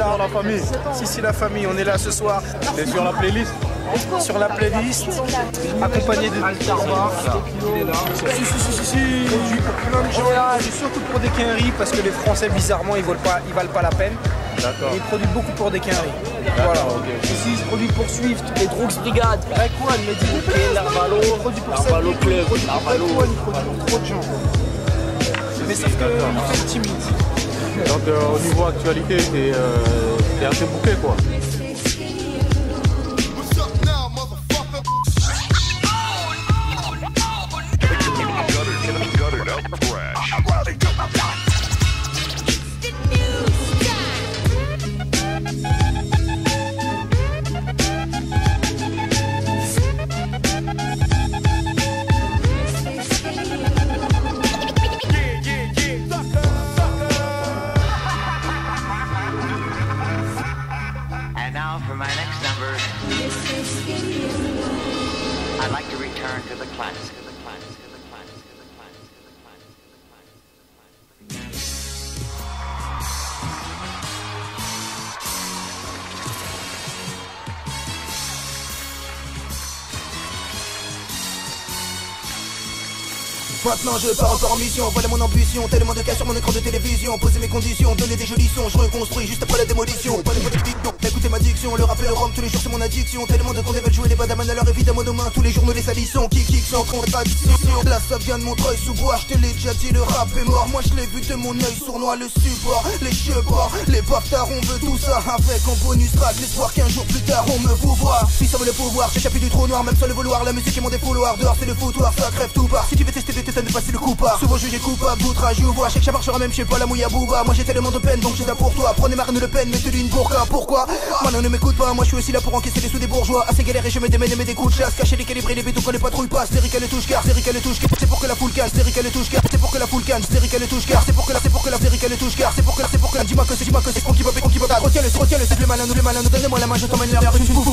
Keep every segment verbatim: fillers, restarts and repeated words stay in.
là. Sur la famille. Si, si, la famille, on est là ce soir. T'es sur la playlist? Sur la playlist, accompagné de Altarba. Si, si, si, si, si. Produit pour plein de gens. C'est surtout pour des quinries parce que les Français, bizarrement, ils valent pas, ils valent pas la peine. D'accord. Il produit beaucoup pour des quinries. Voilà. Okay. Ici, il se produit pour Swift, les Droogs Brigade, Raekwon, Mehdi, Larvalo, il produit pour Larvalo Club, il produit pour Larvalo. Raekwon, il produit pour trop de gens. Mais sauf que nous sommes timides. Donc euh, au niveau actualité, t'es euh, assez bouquet quoi. I'd like to return to the classics, to the classics, to the classics, to the classics, to the classics, to the classics. Maintenant je pars encore en mission, voilà mon ambition. Tellement de cas sur mon écran de télévision. Poser mes conditions, donner des jolis sons. Je reconstruis juste après la démolition. Pas de politique, non, écoutez ma diction. Le rap et le rhum, tous les jours c'est mon addiction. Tellement de cons veulent jouer les badaman, alors évidemment nos mains. Tous les jours nous les salissons, kick kick sans contradiction. Là ça vient de Montreuil sous bois, je te l'ai déjà dit, le rap est mort. Moi je l'ai vu de mon œil sournois, le support, les cheveux, les bâtards, on veut tout ça. Avec en bonus track, l'espoir qu'un jour plus tard on me vous voit. Si ça veut le pouvoir, j'échappe du trou noir, même sans le vouloir. La musique est mon défouloir, dehors c'est le foutoir, ça crève tout part. Si tu veux tester de ça ne passe le coup pas. Souvent jugé coupable, outrage, ou voix. Je sais que ça marchera même, je sais pas la mouille à bouba. Moi j'ai tellement de peine, donc j'ai ça pour toi. Prenez Marine Le Pen, mettez-lui une burqa. Pourquoi? Maintenant ne m'écoute pas, moi je suis aussi là pour encaisser les sous des bourgeois. Assez galère et je me démène et mets des coups de chasse. Cacher les calibrer les bétons quand les patrouilles passent. C'est Rick le touche car, c'est Rick le touche car. C'est pour que la foule casse, c'est Rick le touche car. C'est pour que la foule canne, c'est Rick le touche car. C'est pour que la, c'est pour que la, c'est Rick le touche car. C'est pour que la, c'est pour que la, dis-moi que c'est, dis-moi que c'est con qui va, con qui va. Retiens le, retiens le, c'est le malin, nous le malin, nous donnez-moi la main, je t'emmène là, je suis fou.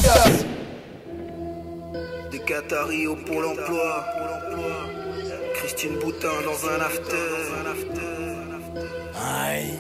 Des Qataris au pôle emploi. Christine Boutin dans un after. Aïe.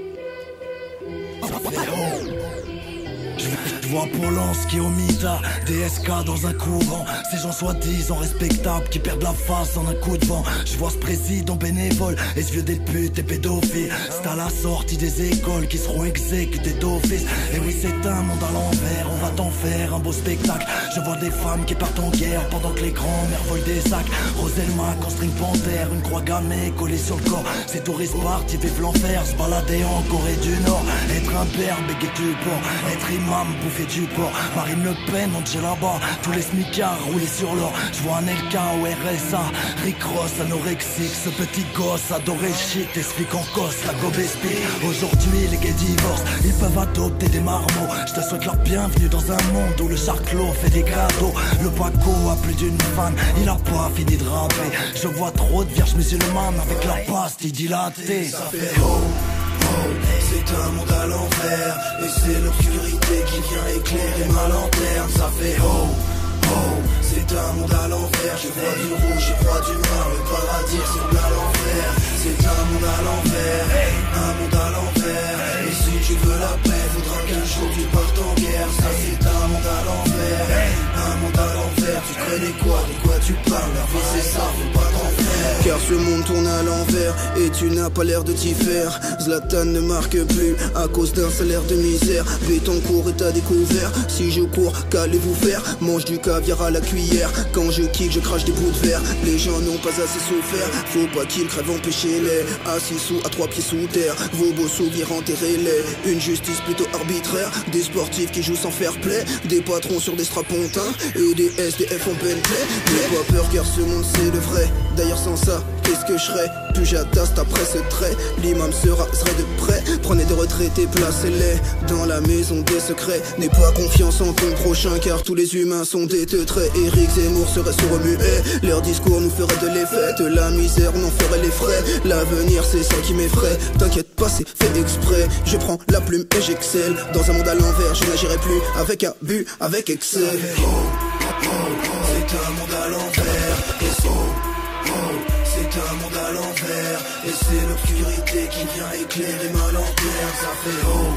Je vois Polanski au Mida, D S K dans un couvent. Ces gens soi-disant respectables qui perdent la face en un coup de vent. Je vois ce président bénévole et ce vieux des putes et pédophiles. C'est à la sortie des écoles qui seront exécutés d'office. Et oui c'est un monde à l'envers, on va t'en faire un beau spectacle. Je vois des femmes qui partent en guerre pendant que les grands-mères volent des sacs. Roselma en string panthère, une croix gammée collée sur le corps. Ces touristes partis vivent l'enfer, se balader en Corée du Nord. Être un père, béguer du port, être imam, bouffer du port. Marine Le Pen, on est là-bas, tous les smicards roulés sur l'or. Je vois un L K au R S A, Rick Ross anorexique. Ce petit gosse adoré le shit, explique en cosse la gobespi. Aujourd'hui les gays divorcent, ils peuvent adopter des marmots. Je te souhaite leur bienvenue dans un monde où le charclos fait des cadeaux. Le Paco a plus d'une femme, il a pas fini de rapper. Je vois trop de vierges musulmanes avec leur pastille dilatée. Ça fait oh, oh, c'est un monde à l'envers. Et c'est l'obscurité qui vient éclairer ma lanterne. Ça fait oh, oh, c'est un monde à l'envers. Je vois du rouge, je vois du noir. Le paradis ressemble à l'enfer. C'est un monde à l'envers, un monde à l'envers. Et si tu veux la paix, faudra qu'un jour tu partes en guerre. Ça c'est un monde à l'envers, un monde à l'envers. Tu connais quoi, de quoi tu parles? La vie c'est ça, faut pas t'en faire. Car ce monde tourne à l'envers et tu n'as pas l'air de t'y faire. Zlatan ne marque plus à cause d'un salaire de misère. Bétoncourt est à découvert. Si je cours, qu'allez-vous faire? Mange du caviar à la cuillère. Quand je kick, je crache des bouts de verre. Les gens n'ont pas assez souffert. Faut pas qu'ils crèvent empêchez-les. Assis sous, à trois pieds sous terre. Vos beaux souvenirs enterrez-les. Une justice plutôt arbitraire. Des sportifs qui jouent sans fair play. Des patrons sur des strapontins. Et des S D F en Bentley. N'aie pas peur car ce monde c'est le vrai. D'ailleurs sans ça, qu'est-ce que je serais? Plus j'attaste après ce trait. L'imam sera serait de près. Prenez des retraités, placez-les dans la maison des secrets. N'aie pas confiance en ton prochain car tous les humains sont des teutrés. Éric Zemmour serait sourd-muet. Leur discours nous ferait de l'effet. De la misère on en ferait les frais. L'avenir c'est ça qui m'effraie. T'inquiète pas c'est fait exprès. Je prends la plume et j'excelle. Dans un monde à l'envers je n'agirai plus avec abus, avec excès. Oh, oh, oh, c'est un monde à l'envers. Et oh, oh, c'est un monde à l'envers. Et c'est l'obscurité qui vient éclairer ma lanterne. Ça fait oh,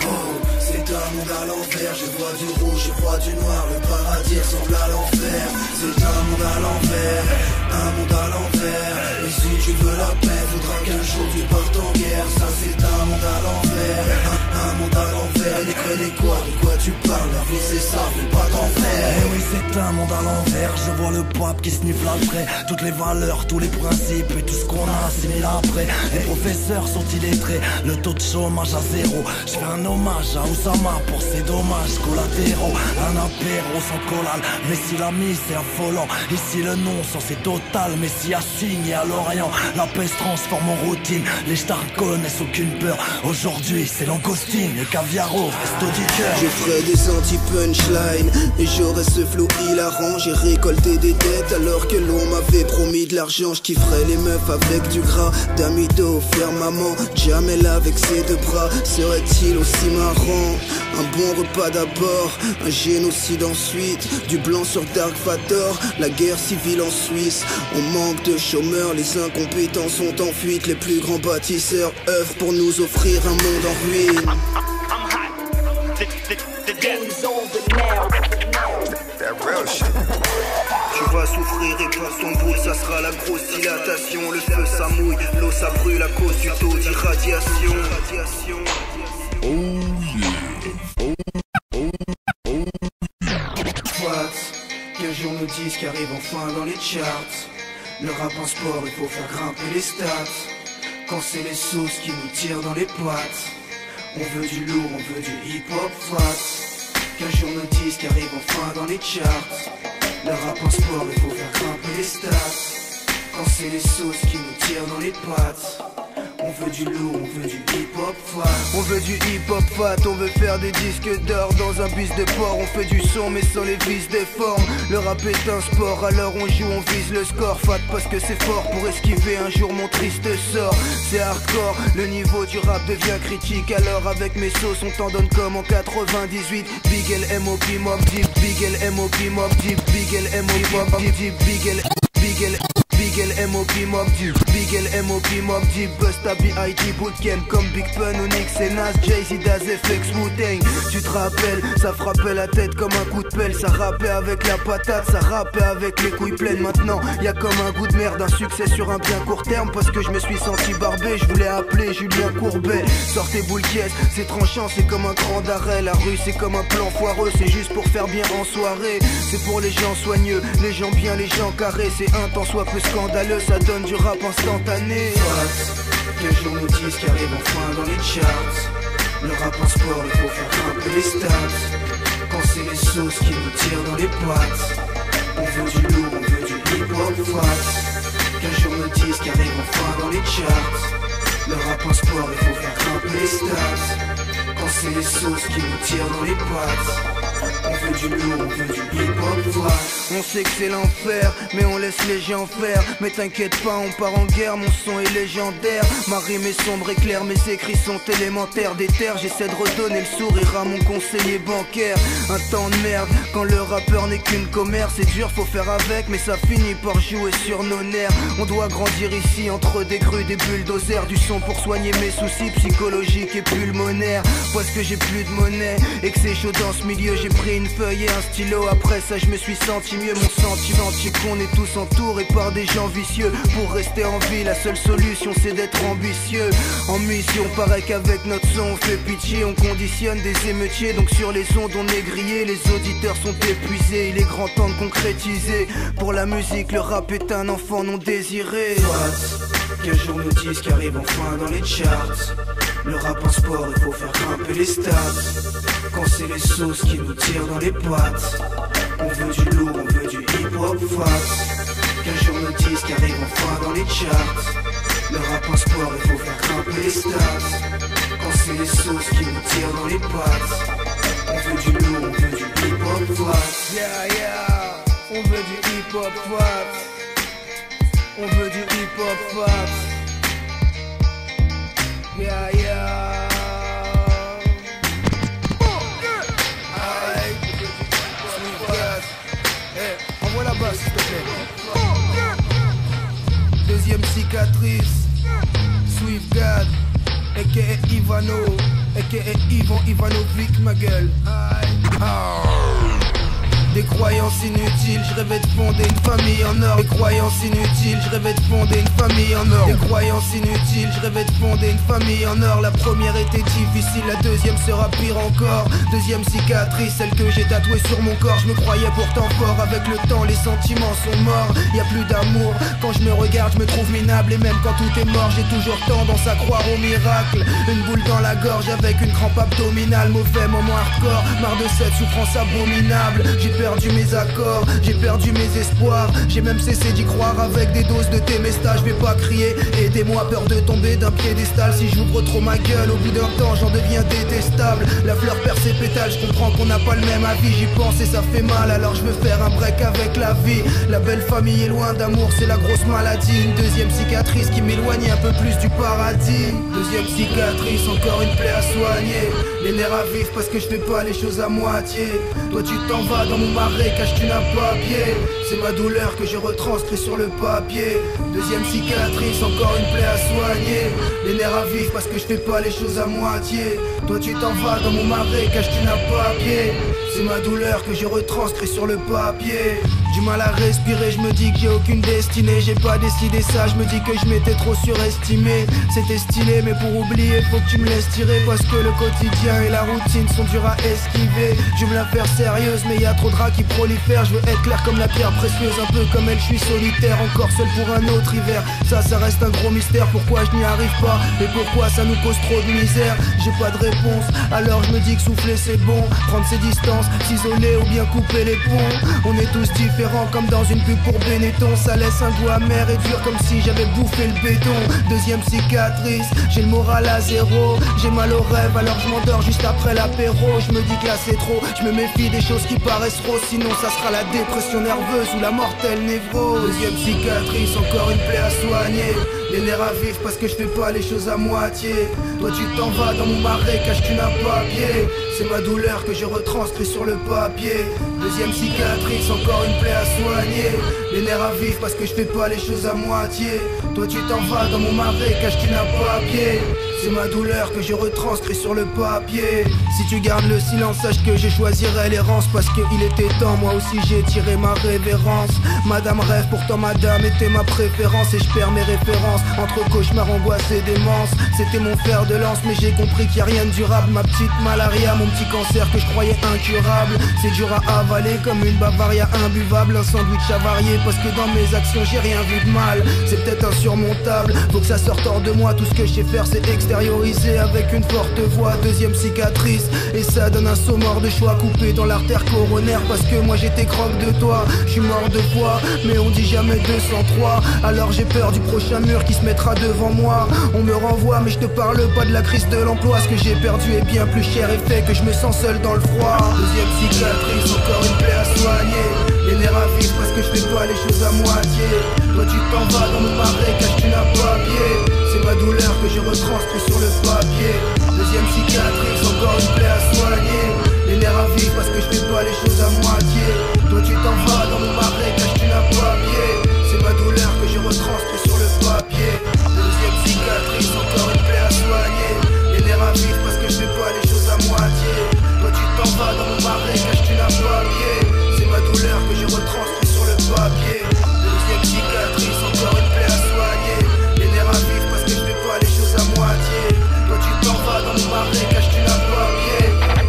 oh, c'est un monde à l'envers. Je vois du rouge, je vois du noir. Le paradis ressemble à l'enfer. C'est un monde à l'envers, un monde à l'envers. Et si tu veux la paix, faudra qu'un jour tu partes en guerre. Ça c'est un monde à l'envers, un, un monde à l'envers. Et les quoi, de quoi tu parles? La vie c'est ça, faut pas t'en faire. Eh oui, c'est un monde à l'envers. Je vois le pape qui sniffe l'altrait. Toutes les valeurs, tous les principes et tout ce qu'on a assimilé après. Les professeurs sont illettrés, le taux de chômage à zéro. Je fais un hommage à Oussama pour ses dommages collatéraux. Un apéro sans collal, mais si la mise c'est affolant. Ici le non-sens c'est total, mais si assigné à l'Orient. La paix se transforme en routine, les stars connaissent aucune peur. Aujourd'hui c'est l'angostine, le caviaro, resto du cœur. Je ferai des anti-punchlines et j'aurai ce flow hilarant. J'ai récolté des dettes alors que l'on m'avait promis de l'argent. Je kifferais les meufs avec du gras, d'amito, faire maman, Jamel avec ses deux bras. Serait-il aussi marrant? Un bon repas d'abord, un génocide ensuite, du blanc sur Dark Vador, la guerre civile en Suisse. On manque de chômeurs, les incompétents sont en fuite. Les plus grands bâtisseurs œuvrent pour nous offrir un monde en ruine. Tu vas souffrir et pour ton boule ça sera la grosse dilatation. Le feu ça mouille, l'eau ça brûle à cause du taux d'irradiation. Oh yeah, oh, oh, oh. What? Qu'un jour nos disques arrivent enfin dans les charts. Le rap en sport, il faut faire grimper les stats. Quand c'est les sauces qui nous tirent dans les pattes. On veut du lourd, on veut du hip-hop fat. Qu'un jour nos disques arrivent enfin dans les charts. Le rap en sport, il faut faire grimper les stats. Quand c'est les sauces qui nous tirent dans les pattes. On veut du lourd, on veut du hip-hop fat. On veut du hip-hop fat, on veut faire des disques d'or dans un bus de port. On fait du son mais sans les vices des formes. Le rap est un sport, alors on joue, on vise le score. Fat parce que c'est fort pour esquiver un jour mon triste sort. C'est hardcore, le niveau du rap devient critique. Alors avec mes sauces on t'en donne comme en quatre-vingt-dix-huit. Big L M O P Mob Deep, Big L M O P Mob Deep, Big L M O P Mob Deep, Big L Big L Big L M O P Mob Deep, Big L M O P Mob Deep, Busta B I G Bootcamp comme Big Pun ou Nick et Nas, Jay-Z, Daz F X, Wu-Tang. Tu te rappelles, ça frappait la tête comme un coup de pelle. Ça rappait avec la patate, ça rappait avec les couilles pleines. Maintenant y'a comme un goût de merde, un succès sur un bien court terme. Parce que je me suis senti barbé, je voulais appeler Julien Courbet. Sortez boule caisse, c'est tranchant, c'est comme un cran d'arrêt. La rue c'est comme un plan foireux, c'est juste pour faire bien en soirée. C'est pour les gens soigneux, les gens bien, les gens carrés. C'est un temps soit peu scandaleux, ça donne du rap instantané. Qu'un jour nos disques arrivent enfin dans les charts. Le rap en sport, il faut faire grimper les stats. Quand c'est les sauces qui nous tirent dans les pattes. On veut du lourd, on veut du hip-hop fat. Qu'un jour nos disques arrivent enfin dans les charts. Le rap en sport, il faut faire grimper les stats. Quand c'est les sauces qui nous tirent dans les pattes. On veut du lourd, on veut du hip-hop fat. On sait que c'est l'enfer, mais on laisse les gens faire. Mais t'inquiète pas, on part en guerre, mon son est légendaire. Ma rime est sombre et claire, mes écrits sont élémentaires. Des terres, j'essaie de redonner le sourire à mon conseiller bancaire. Un temps de merde, quand le rappeur n'est qu'une commère. C'est dur, faut faire avec, mais ça finit par jouer sur nos nerfs. On doit grandir ici, entre des grues, des bulldozers. Du son pour soigner mes soucis psychologiques et pulmonaires. Parce que j'ai plus de monnaie, et que c'est chaud dans ce milieu. J'ai pris une feuille et un stylo, après ça je me suis senti mieux. Mon sentiment, c'est qu'on est tous entourés par des gens vicieux. Pour rester en vie, la seule solution c'est d'être ambitieux. En mission, pareil qu'avec notre son on fait pitié. On conditionne des émeutiers, donc sur les ondes on est grillé. Les auditeurs sont épuisés, il est grand temps de concrétiser. Pour la musique, le rap est un enfant non désiré. What? Qu'un jour nos disques arrivent enfin dans les charts. Le rap en sport, il faut faire grimper les stats. Quand c'est les sauces qui nous tirent dans les pattes. On veut du lourd, on veut du hip-hop fat. Qu'un jour nos disques arrivent enfin dans les charts. Le rap en sport, il faut faire grimper les stats. Quand c'est les sauces qui nous tirent dans les pattes. On veut du lourd, on veut du hip-hop fat. Yeah, yeah, on veut du hip-hop fat. On veut du hip-hop fat. Yeah, yeah. Envoie la basse s'il te plaît. Deuxième cicatrice, Swift God. aka Ivano, aka Ivan Ivanovic, ma gueule. Ah. Des croyances inutiles, je rêvais de fonder une famille en or. Des croyances inutiles, je rêvais de fonder une famille en or. Des croyances inutiles, je rêvais de fonder une famille en or. La première était difficile, la deuxième sera pire encore. Deuxième cicatrice, celle que j'ai tatouée sur mon corps. Je me croyais pourtant fort, avec le temps les sentiments sont morts. Y a plus d'amour, quand je me regarde je me trouve minable. Et même quand tout est mort, j'ai toujours tendance à croire au miracle. Une boule dans la gorge avec une crampe abdominale. Mauvais moment hardcore, marre de cette souffrance abominable. J'ai perdu mes accords, j'ai perdu mes espoirs. J'ai même cessé d'y croire avec des doses de Temesta. Je vais pas crier, aidez-moi, peur de tomber d'un piédestal. Si j'ouvre trop ma gueule, au bout d'un temps j'en deviens détestable. La fleur perd ses pétales, je comprends qu'on n'a pas le même avis. J'y pense et ça fait mal, alors je veux faire un break avec la vie. La belle famille est loin d'amour, c'est la grosse maladie. Une deuxième cicatrice qui m'éloigne un peu plus du paradis. Deuxième cicatrice, encore une plaie à soigner. Les nerfs à vif parce que je fais pas les choses à moitié. Toi tu t'en vas dans mon marais, cache tu n'as pas pied. C'est ma douleur que je retranscris sur le papier. Deuxième cicatrice, encore une plaie à soigner. Les nerfs à vif parce que je fais pas les choses à moitié. Toi tu t'en vas dans mon marais, cache tu n'as pas pied. C'est ma douleur que je retranscris sur le papier. Du mal à respirer, je me dis que j'ai aucune destinée. J'ai pas décidé ça, je me dis que je m'étais trop surestimé. C'était stylé mais pour oublier faut que tu me laisses tirer. Parce que le quotidien et la routine sont durs à esquiver. Je veux me la faire sérieuse mais y a trop de rats qui prolifèrent. Je veux être clair comme la pierre précieuse, un peu comme elle, je suis solitaire. Encore seul pour un autre hiver, ça ça reste un gros mystère. Pourquoi je n'y arrive pas et pourquoi ça nous cause trop de misère. J'ai pas de réponse, alors je me dis que souffler c'est bon. Prendre ses distances, s'isoler ou bien couper les ponts. On est tous différents comme dans une pub pour Benetton. Ça laisse un goût amer et dur comme si j'avais bouffé le béton. Deuxième cicatrice, j'ai le moral à zéro. J'ai mal au rêve alors je m'endors juste après l'apéro. Je me dis que là c'est trop, je me méfie des choses qui paraissent trop. Sinon ça sera la dépression nerveuse ou la mortelle névrose. Deuxième cicatrice, encore une plaie à soigner. Les nerfs à vif parce que je fais pas les choses à moitié. Toi tu t'en vas dans mon marais, cache tu n'as pas pied. C'est ma douleur que je retranscris sur le papier. Deuxième cicatrice, encore une plaie à soigner. Les nerfs à vif parce que je fais pas les choses à moitié. Toi tu t'en vas dans mon marais, cache tu n'as pas pied. C'est ma douleur que je retranscris sur le papier. Si tu gardes le silence, sache que je choisirai l'errance. Parce qu'il était temps, moi aussi j'ai tiré ma révérence. Madame rêve, pourtant madame était ma préférence. Et je perds mes références entre cauchemar, angoisse et démence. C'était mon fer de lance mais j'ai compris qu'il n'y a rien de durable. Ma petite malaria, mon petit cancer que je croyais incurable. C'est dur à avaler comme une Bavaria imbuvable. Un sandwich avarié parce que dans mes actions j'ai rien vu de mal. C'est peut-être insurmontable, faut que ça sorte hors de moi. Tout ce que je sais faire c'est extérioriser avec une forte voix. Deuxième cicatrice et ça donne un saut mort de choix. Coupé dans l'artère coronaire parce que moi j'étais croque de toi. Je suis mort de foi mais on dit jamais deux cent trois. Alors j'ai peur du prochain mur qui se mettra devant moi. On me renvoie mais je te parle pas de la crise de l'emploi. Ce que j'ai perdu est bien plus cher et fait que je me sens seul dans le froid. Deuxième cicatrice, encore une plaie à soigner. Les nerfs à vif parce que je fais pas les choses à moitié. Toi tu t'en vas dans mon marais, cache tu n'as pas pied. C'est ma douleur que je retranscris sur le papier. Deuxième cicatrice, encore une plaie à soigner. Les nerfs à vif parce que je fais pas les choses à moitié. Toi tu t'en vas dans mon marais, cache tu n'as pas pied. C'est ma douleur que je retranscris sur le papier. Deuxième cicatrice, encore une plaie à soigner. Les nerfs à vif parce que je fais pas les choses à moitié. Toi tu t'en vas dans mon marais, cache tu n'as pas pied. C'est ma douleur que je retranscris sur le papier. Deuxième cicatrice, encore une plaie à soigner. Les nerfs à vif parce que je fais pas les choses à moitié. Toi tu t'en vas dans mon marais, cache tu n'as pas pied.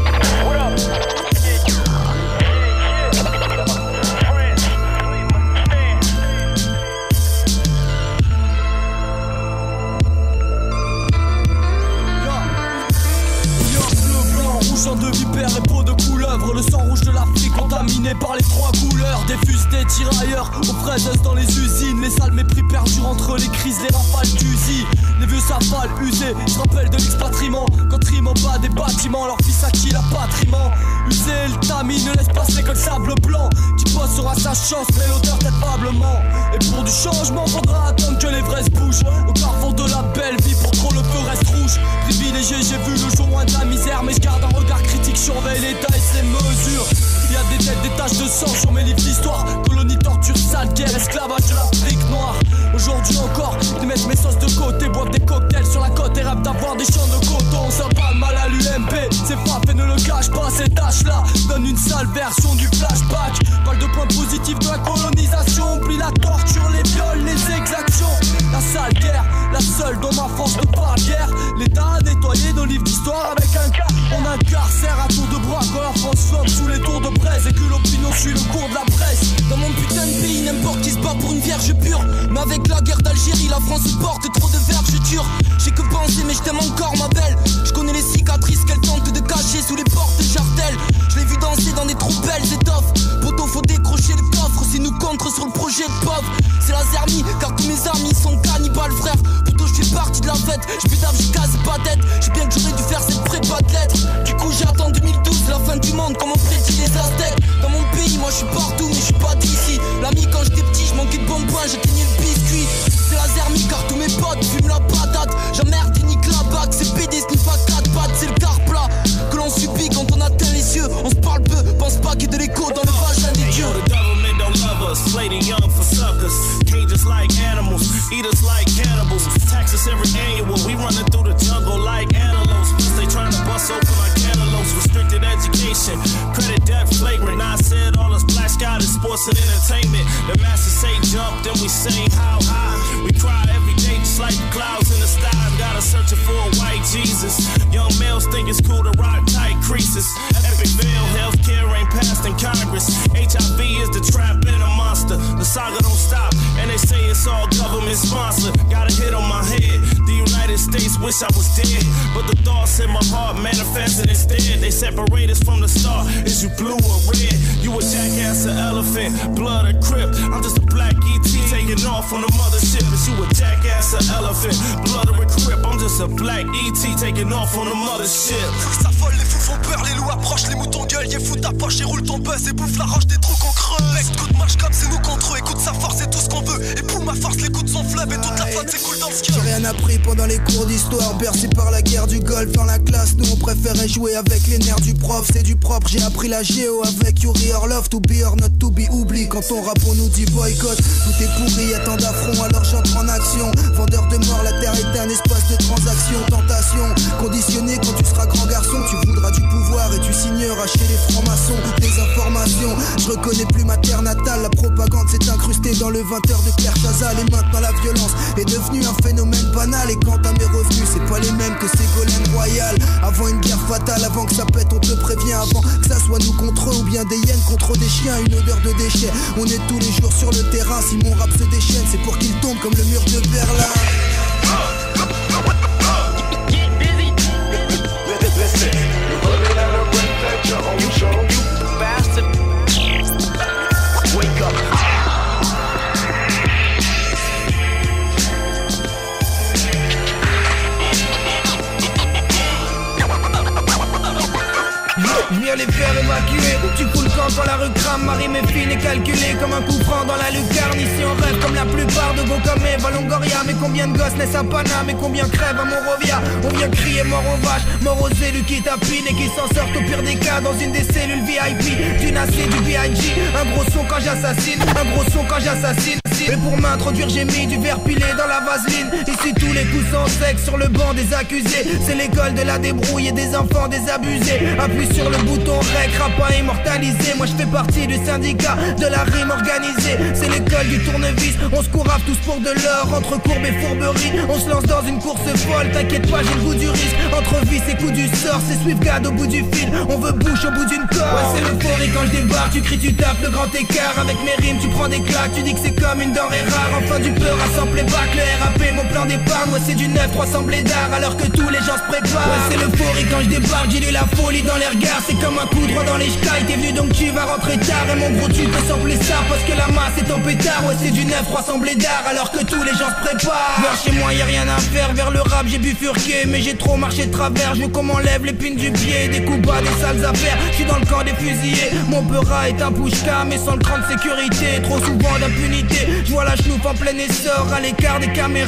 Sang de vipère et peau de couleuvre. Le sang rouge de l'Afrique contaminé par les trois couleurs. Des fusils, des tirailleurs aux fraises dans les usines. Les sales mépris perdurent entre les crises, les rafales d'usine. Les vieux s'avalent, usés, je rappelle de l'expatriement. Quand riment en bas des bâtiments, leur fils acquis l'apatriement. Usé, le tamis ne laisse passer que le sable blanc. Qui pose sera sa chance, mais l'odeur tête probablement. Et pour du changement, faudra attendre que les vrais se bougent. Au carrefour de la belle vie, pour trop le feu reste rouge. Privilégié, j'ai vu le jour loin de la misère, mais je garde un regard critique, surveille l'état et ses mesures. Il y a des têtes, des taches de sang sur mes livres d'histoire. Colonie, torture, sale guerre, esclavage de l'Afrique noire. Aujourd'hui encore, ils mettent mes sauces de côté, boivent des cocktails sur la côte et rêvent d'un avoir des champs de coton, ça parle mal à l'U M P. Ces frappes et ne le cache pas, ces tâches-là donnent une sale version du flashback. Parle de points positifs de la colonisation, oublie la torture, les viols, les exactions. La sale guerre, la seule dont ma France ne parle guère. L'État a nettoyé nos livres d'histoire avec un cas. On incarcère à tour de bras quand la France flotte sous les tours de braise et que l'opinion suit le cours de la presse. Dans mon putain de pays, n'importe qui se bat pour une vierge pure. Mais avec la guerre d'Algérie, la France porte trop de vergetures. J'ai que penser mais je t'aime encore ma belle. Je connais les cicatrices qu'elle tente de cacher sous les portes de Jartel. Je l'ai vu danser dans des trop belles étoffes. Poto faut décrocher le coffre, c'est nous contre sur le projet de pauvre. C'est la zermie car tous mes amis sont cannibales frère. Poto je fais partie de la fête, je pédave, je casse pas tête. J'ai bien que j'aurais dû faire cette prépa de lettres. Du coup j'attends deux mille douze, la fin du monde comme on prédit les Aztèques. Dans mon pays moi je suis partout mais je suis pas d'ici. L'ami quand j'étais petit je manquais de bonbons, j'éteignais le biscuit. C'est la zermie car tous mes potes fument la patate. J'emmerde et nique la bague, c'est P D sniff à quatre pattes. C'est le car plat que l'on subit quand on atteint les cieux. On se parle peu, pense pas qu'il y ait de l'écho dans le vagin des dieux. The government don't love us, play the young for suckers. Cages like animals, eat us like cannibals. Taxes every annual, we running through the jungle like antelopes. Plus they trying to bust open our cantaloupes. Restricted education, credit debt flagrant. I said all us black sky is sports and entertainment. The masters say jump, then we say how high. We cry every day just like the clouds in the sky. Got us searching for a white Jesus. Young males think it's cool to rock tight creases. Epic fail, healthcare ain't passed in Congress. H I V is the trap and a monster. The saga don't stop, and they say it's all government sponsored. Got a hit on my head. The United States wish I was dead, but the thoughts in my heart manifested instead. They separate us from the start. Is you blue or red? You a jackass, an elephant, blood or crip? I'm just a black E T taking off on the mothership. Is you a jackass, an elephant, blood or a crip? I'm just a black E T taking off on the mothership. Ça vole, les fous font peur, les loups approchent, les moutons gueulent. Y'a fous ta poche et roule ton buzz et bouffe la roche des trous qu'on creuse. Mec, coup de match comme c'est nous contre eux. Écoute sa force, c'est tout ce qu'on veut. Et pour ma force, les coups de son fleuve et toute la flotte s'écoule dans le skill. J'ai rien appris pendant les cours d'histoire, bercé par la guerre du Golfe. Dans la classe, nous on préférait jouer avec les nerfs du prof. C'est du propre, j'ai appris la géo avec Yuri Orlov. To be or not to be, oublie. Quand on rappe, on nous dit boycott. Tout est pourri, y'a tant d'affronts, alors j'entre en action. Vendeur de mort, la terre est un espace de transaction. Tentation, conditionné quand tu seras grand garçon. Tu voudras du pouvoir et tu signeras chez les francs-maçons. Des informations, je reconnais plus ma terre natale. La propagande s'est incrustée dans le vingt heures de Claire Chazal. Et maintenant la violence est devenue un phénomène banal. Et quant à mes revenus, c'est pas les mêmes que Ségolène Royal. Avant une guerre fatale, avant que ça pète, on te prévient. Avant que ça soit nous contre eux ou bien des hyènes contre des chiens. Une odeur de déchets, on est tous les jours sur le terrain. Si mon rap se déchaîne, c'est pour qu'il tombe comme le mur de Berlin. Viens les faire évacuer. Tu fous le camp quand la rue crame. Ma rime est fine et calculée comme un coup franc dans la lucarne. Ici on rêve comme la plupart de Gokame, Valongoria. Mais combien de gosses naissent à Paname et combien crèvent à Monrovia. On vient crier mort aux vaches, mort aux élus qui tapinent et qui s'en sortent au pire des cas dans une des cellules V I P. Du Nassé, du B I G. Un gros son quand j'assassine, un gros son quand j'assassine. Et pour m'introduire j'ai mis du verre pilé dans la vaseline. Ici tous les coups sont secs sur le banc des accusés. C'est l'école de la débrouille et des enfants désabusés. Appuie sur le bouton rec, rap pas immortalisé. Moi je fais partie du syndicat de la rime organisée. C'est l'école du tournevis, on se courave tous pour de l'or. Entre courbes et fourberies, on se lance dans une course folle. T'inquiète pas, j'ai le goût du risque. Entre vice et coup du sort, c'est Swiftgad au bout du fil. On veut bouche au bout d'une corde. Ouais c'est l'euphorie quand je débarque, tu cries, tu tapes le grand écart. Avec mes rimes tu prends des claques, tu dis que c'est comme une denrée rare. Enfin du peu rassembler bac, le R A P, mon plan d'épargne. Moi c'est du neuf, trois semblés d'art alors que tous les gens se préparent. Ouais c'est l'euphorie quand je débarque, j'ai lu la folie dans les regards. C'est comme un coup droit dans les ch'tailles. T'es venu donc tu vas rentrer tard. Et mon gros tu peux sampler ça parce que la masse est en pétard. Ouais c'est du neuf, trois semblés d'art alors que tous les gens se préparent. Vers chez moi y'a rien à faire, vers le rap j'ai bifurqué. Mais j'ai trop marché de travers, je veux qu'on m'enlève l'épine du pied. Des coups bas, des sales affaires, je suis dans le camp des fusillés. Mon peura est un pushka mais sans le cran de sécurité. Trop souvent d'impunité, je vois la chenouf en plein essor. À l'écart des caméras quand la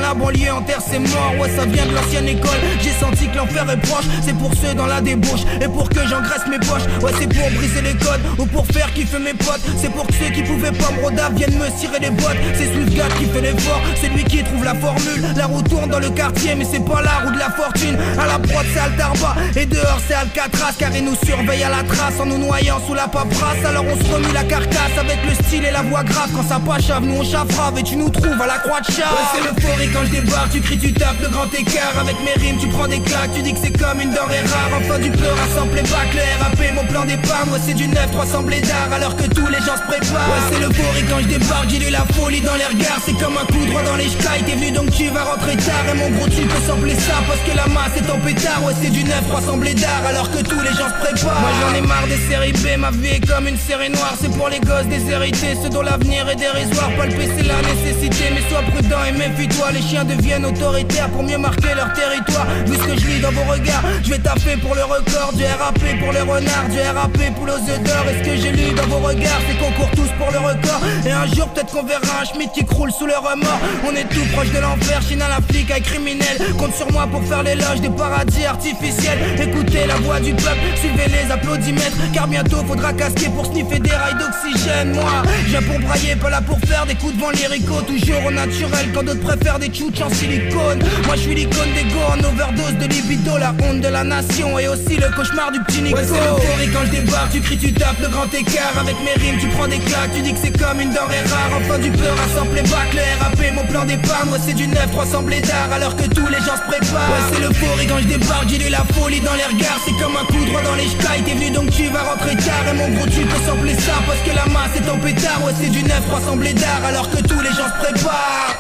la banlieue enterre ses morts. Ouais, ça vient de l'ancienne école. J'ai senti que l'enfer est proche. C'est pour ceux dans la débauche et pour que j'engraisse mes poches. Ouais, c'est pour briser les codes ou pour faire kiffer mes potes. C'est pour que ceux qui pouvaient pas me rodave viennent me cirer les bottes. C'est Swiftgad qui fait l'effort, c'est lui qui trouve la formule. La roue tourne dans le quartier mais c'est pas la roue de la fortune. À la prod c'est Altarba et dehors c'est Alcatraz. Car ils nous surveillent à la trace en nous noyant sous la paperasse. Alors on se remue la carcasse avec le style et la voix grave. Quand ça pachave nous on chaffrave et tu nous trouves à la croix de chat. Ouais, c'est l'euphorie quand je débarque, tu cries, tu tapes le grand écart. Avec mes rimes tu prends des claques, tu dis que c'est comme une denrée rare. Enfin du pleur rassemble les bacs, le R A P mon plan d'épargne. Ouais c'est du neuf trois cents blédards alors que tous les gens se préparent. Ouais c'est l'euphorie quand je débarque, j'ai lu la folie dans les regards. C'est comme un coup droit dans les ch'cailles, t'es venu donc tu vas rentrer tard. Et mon gros tu peux sampler ça parce que la masse est en pétard. Ouais c'est du neuf trois cents blédards alors que tous les gens se préparent. Moi j'en ai marre des séries B, ma vie est comme une série noire. C'est pour les gosses déshérités, ceux dont l'avenir est dérisoire. Palper c'est la nécessité mais sois prudent et méfie-toi. Les chiens deviennent autoritaires pour mieux marquer leur territoire. Vu ce que je lis dans vos regards, je vais taper pour le record. Du R A P pour les renards, du R A P pour aux œufs d'or. Et ce que j'ai lu dans vos regards c'est qu'on court tous pour le record. Et un jour peut-être qu'on verra un schmitt qui croule sous le remords. On est tout proche de l'enfer, Chine à la flic, à criminel. Compte sur moi pour faire l'éloge des paradis artificiels. Écoutez la voix du peuple, suivez les applaudimètres. Car bientôt faudra casquer pour sniffer des rails d'oxygène. Moi, je viens pour brailler, pas là pour faire des coups de vent lyricaux. Toujours au naturel quand d'autres préfèrent des tchouches en silicone. Moi je suis l'icône d'ego en overdose de libido. La honte de la nation et aussi le cauchemar du petit Nico. Ouais, c'est l'euphorie quand je débarque, tu cries, tu tapes le grand écart. Avec mes rimes tu prends des claques, tu dis que c'est comme une denrée rare. Enfin du pleur rassemble les bacs, le R A P mon plan d'épargne. Ouais c'est du neuf trois cents blédards alors que tous les gens se préparent. Ouais c'est l'euphorie quand je débarque, j'ai lu la folie dans les regards. C'est comme un coup droit dans les ch'cailles, t'es venu donc tu vas rentrer tard. Et mon gros tu peux sampler ça parce que la masse est en pétard. Ouais c'est du neuf trois cents blédards alors que tous les gens se préparent.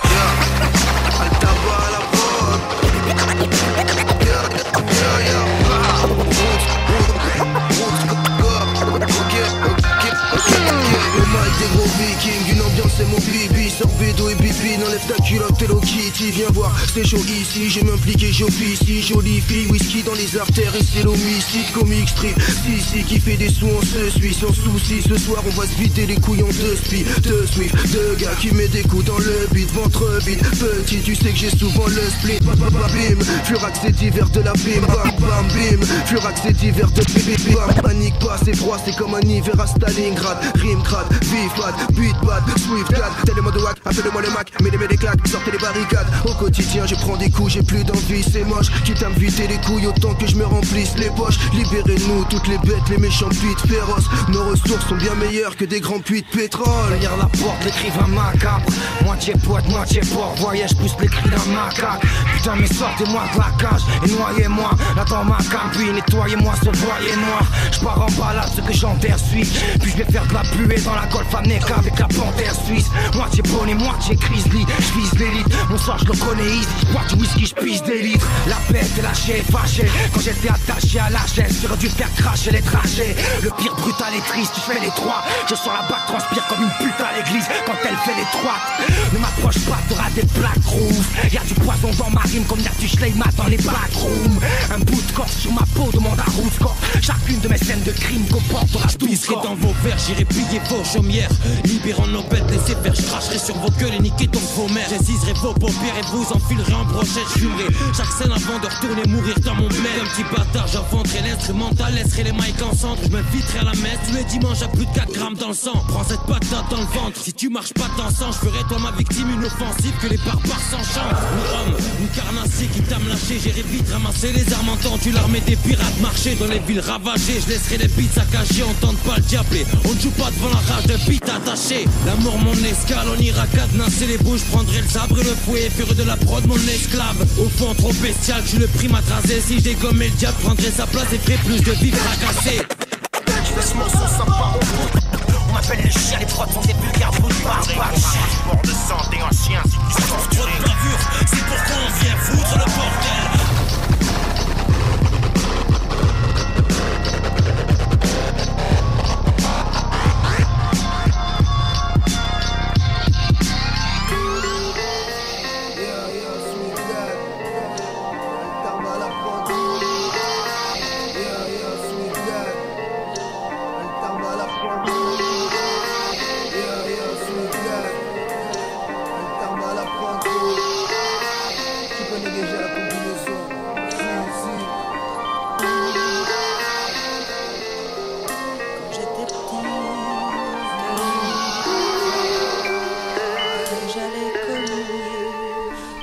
Yeah. Altarba à la prod. Yeah, yeah, yeah. Le mic des gros vikings, une ambiance c'est mon bibi. Sors bédo et bibi, n'enlève ta culotte, Hello Kitty. Viens voir, c'est chaud ici, j'ai m'impliqué, j'officie. Jolie fille, whisky dans les artères et c'est l'homicide. Comic strip, si si qui fait des sous, on se suit sans souci. Ce soir on va se vider les couilles en deux spi. Deux Swift, deux gars qui met des coups dans le beat. Ventre vide, petit, tu sais que j'ai souvent le split. Bim, Furax c'est divers de la bim. Bam bam bim, Furax c'est divers de bim bam. Panique pas, c'est froid, c'est comme un hiver à Stalingrad. Rime crade, vif bad, beat bad, Swift gad. Telle-moi de wack, appelle-moi les macs, mets-les mets des claques, sortez les barricades. Au quotidien je prends des coups, j'ai plus d'envie, c'est moche. Quitte à me vider les couilles autant que je me remplisse les poches. Libérez-nous, toutes les bêtes, les méchants pites féroces. Nos ressources sont bien meilleures que des grands puits de pétrole. Derrière la porte, l'écrivain macabre. Moitié poète, moitié porc, voyage plus les cris d'un macaque. Putain mais sortez-moi de la cage et noyez-moi là dans ma cam, puis nettoyez-moi ce voyer noir. J'pars en balade, ce que j'enterre suisse. Puis je vais faire de la buée dans la golf América avec la panthère suisse. Moitié bonnet, moitié grizzly, j'vise l'élite. Mon sang je le connais easy, j'bois du whisky, j'pisse des litres. La bête est lâchée, fâchée. Quand j'étais attaché à la chaise, j'aurais dû faire cracher les trajets. Le pire brutal et triste, je fais les trois. Je sens la bague transpire comme une pute à l'église quand elle fait les trois. Ne m'approche pas, t'auras des black grooves. Y'a du poison dans ma rime comme y'a du schleimat dans les backrooms. Un bout de corps sur ma peau demande à Roofcore. Chacune de mes scènes de crime comportera douze corps. Dans vos verres, j'irai piller vos chaumières. Libérant nos bêtes, laissez faire, je cracherai sur vos gueules et niquer donc vos mères. J'assiserai vos paupières et vous enfilerai en brochette. J'fumerai chaque scène avant de retourner mourir dans mon bled. Un petit bâtard, j'inventerai l'instrumental, laisserai les mics en centre. Je m'inviterai à la messe tous les dimanches à plus de quatre grammes dans le sang. Prends cette patate dans le ventre. Si tu marches pas dans sang, je ferai toi ma victime une offensive que les barbares s'enchantent. Ni homme, ni carnassier qui t'a me lâché. J'irai vite ramasser les armes entendues, l'armée des pirates marcher dans les villes ravagées. Je laisserai les beats saccagés, on tente pas le diablé. On ne joue pas devant la rage d'un beat attaché. La mort mon escale, on ira cadenasser les bouches. Prendrai le sabre et le fouet, ferai de la prod mon esclave. Au fond trop bestial, je suis le prime à tracer. Si je dégommais le diable, prendrai sa place et ferai plus de vies fracassées. Ce morceau ça part au bout. On m'appelle le chien, les prods sont des vulgaires bouts de barbares. Sport de santé en chien, c'est qui sont Trop de bravure, c'est pourquoi on vient foutre le bordel.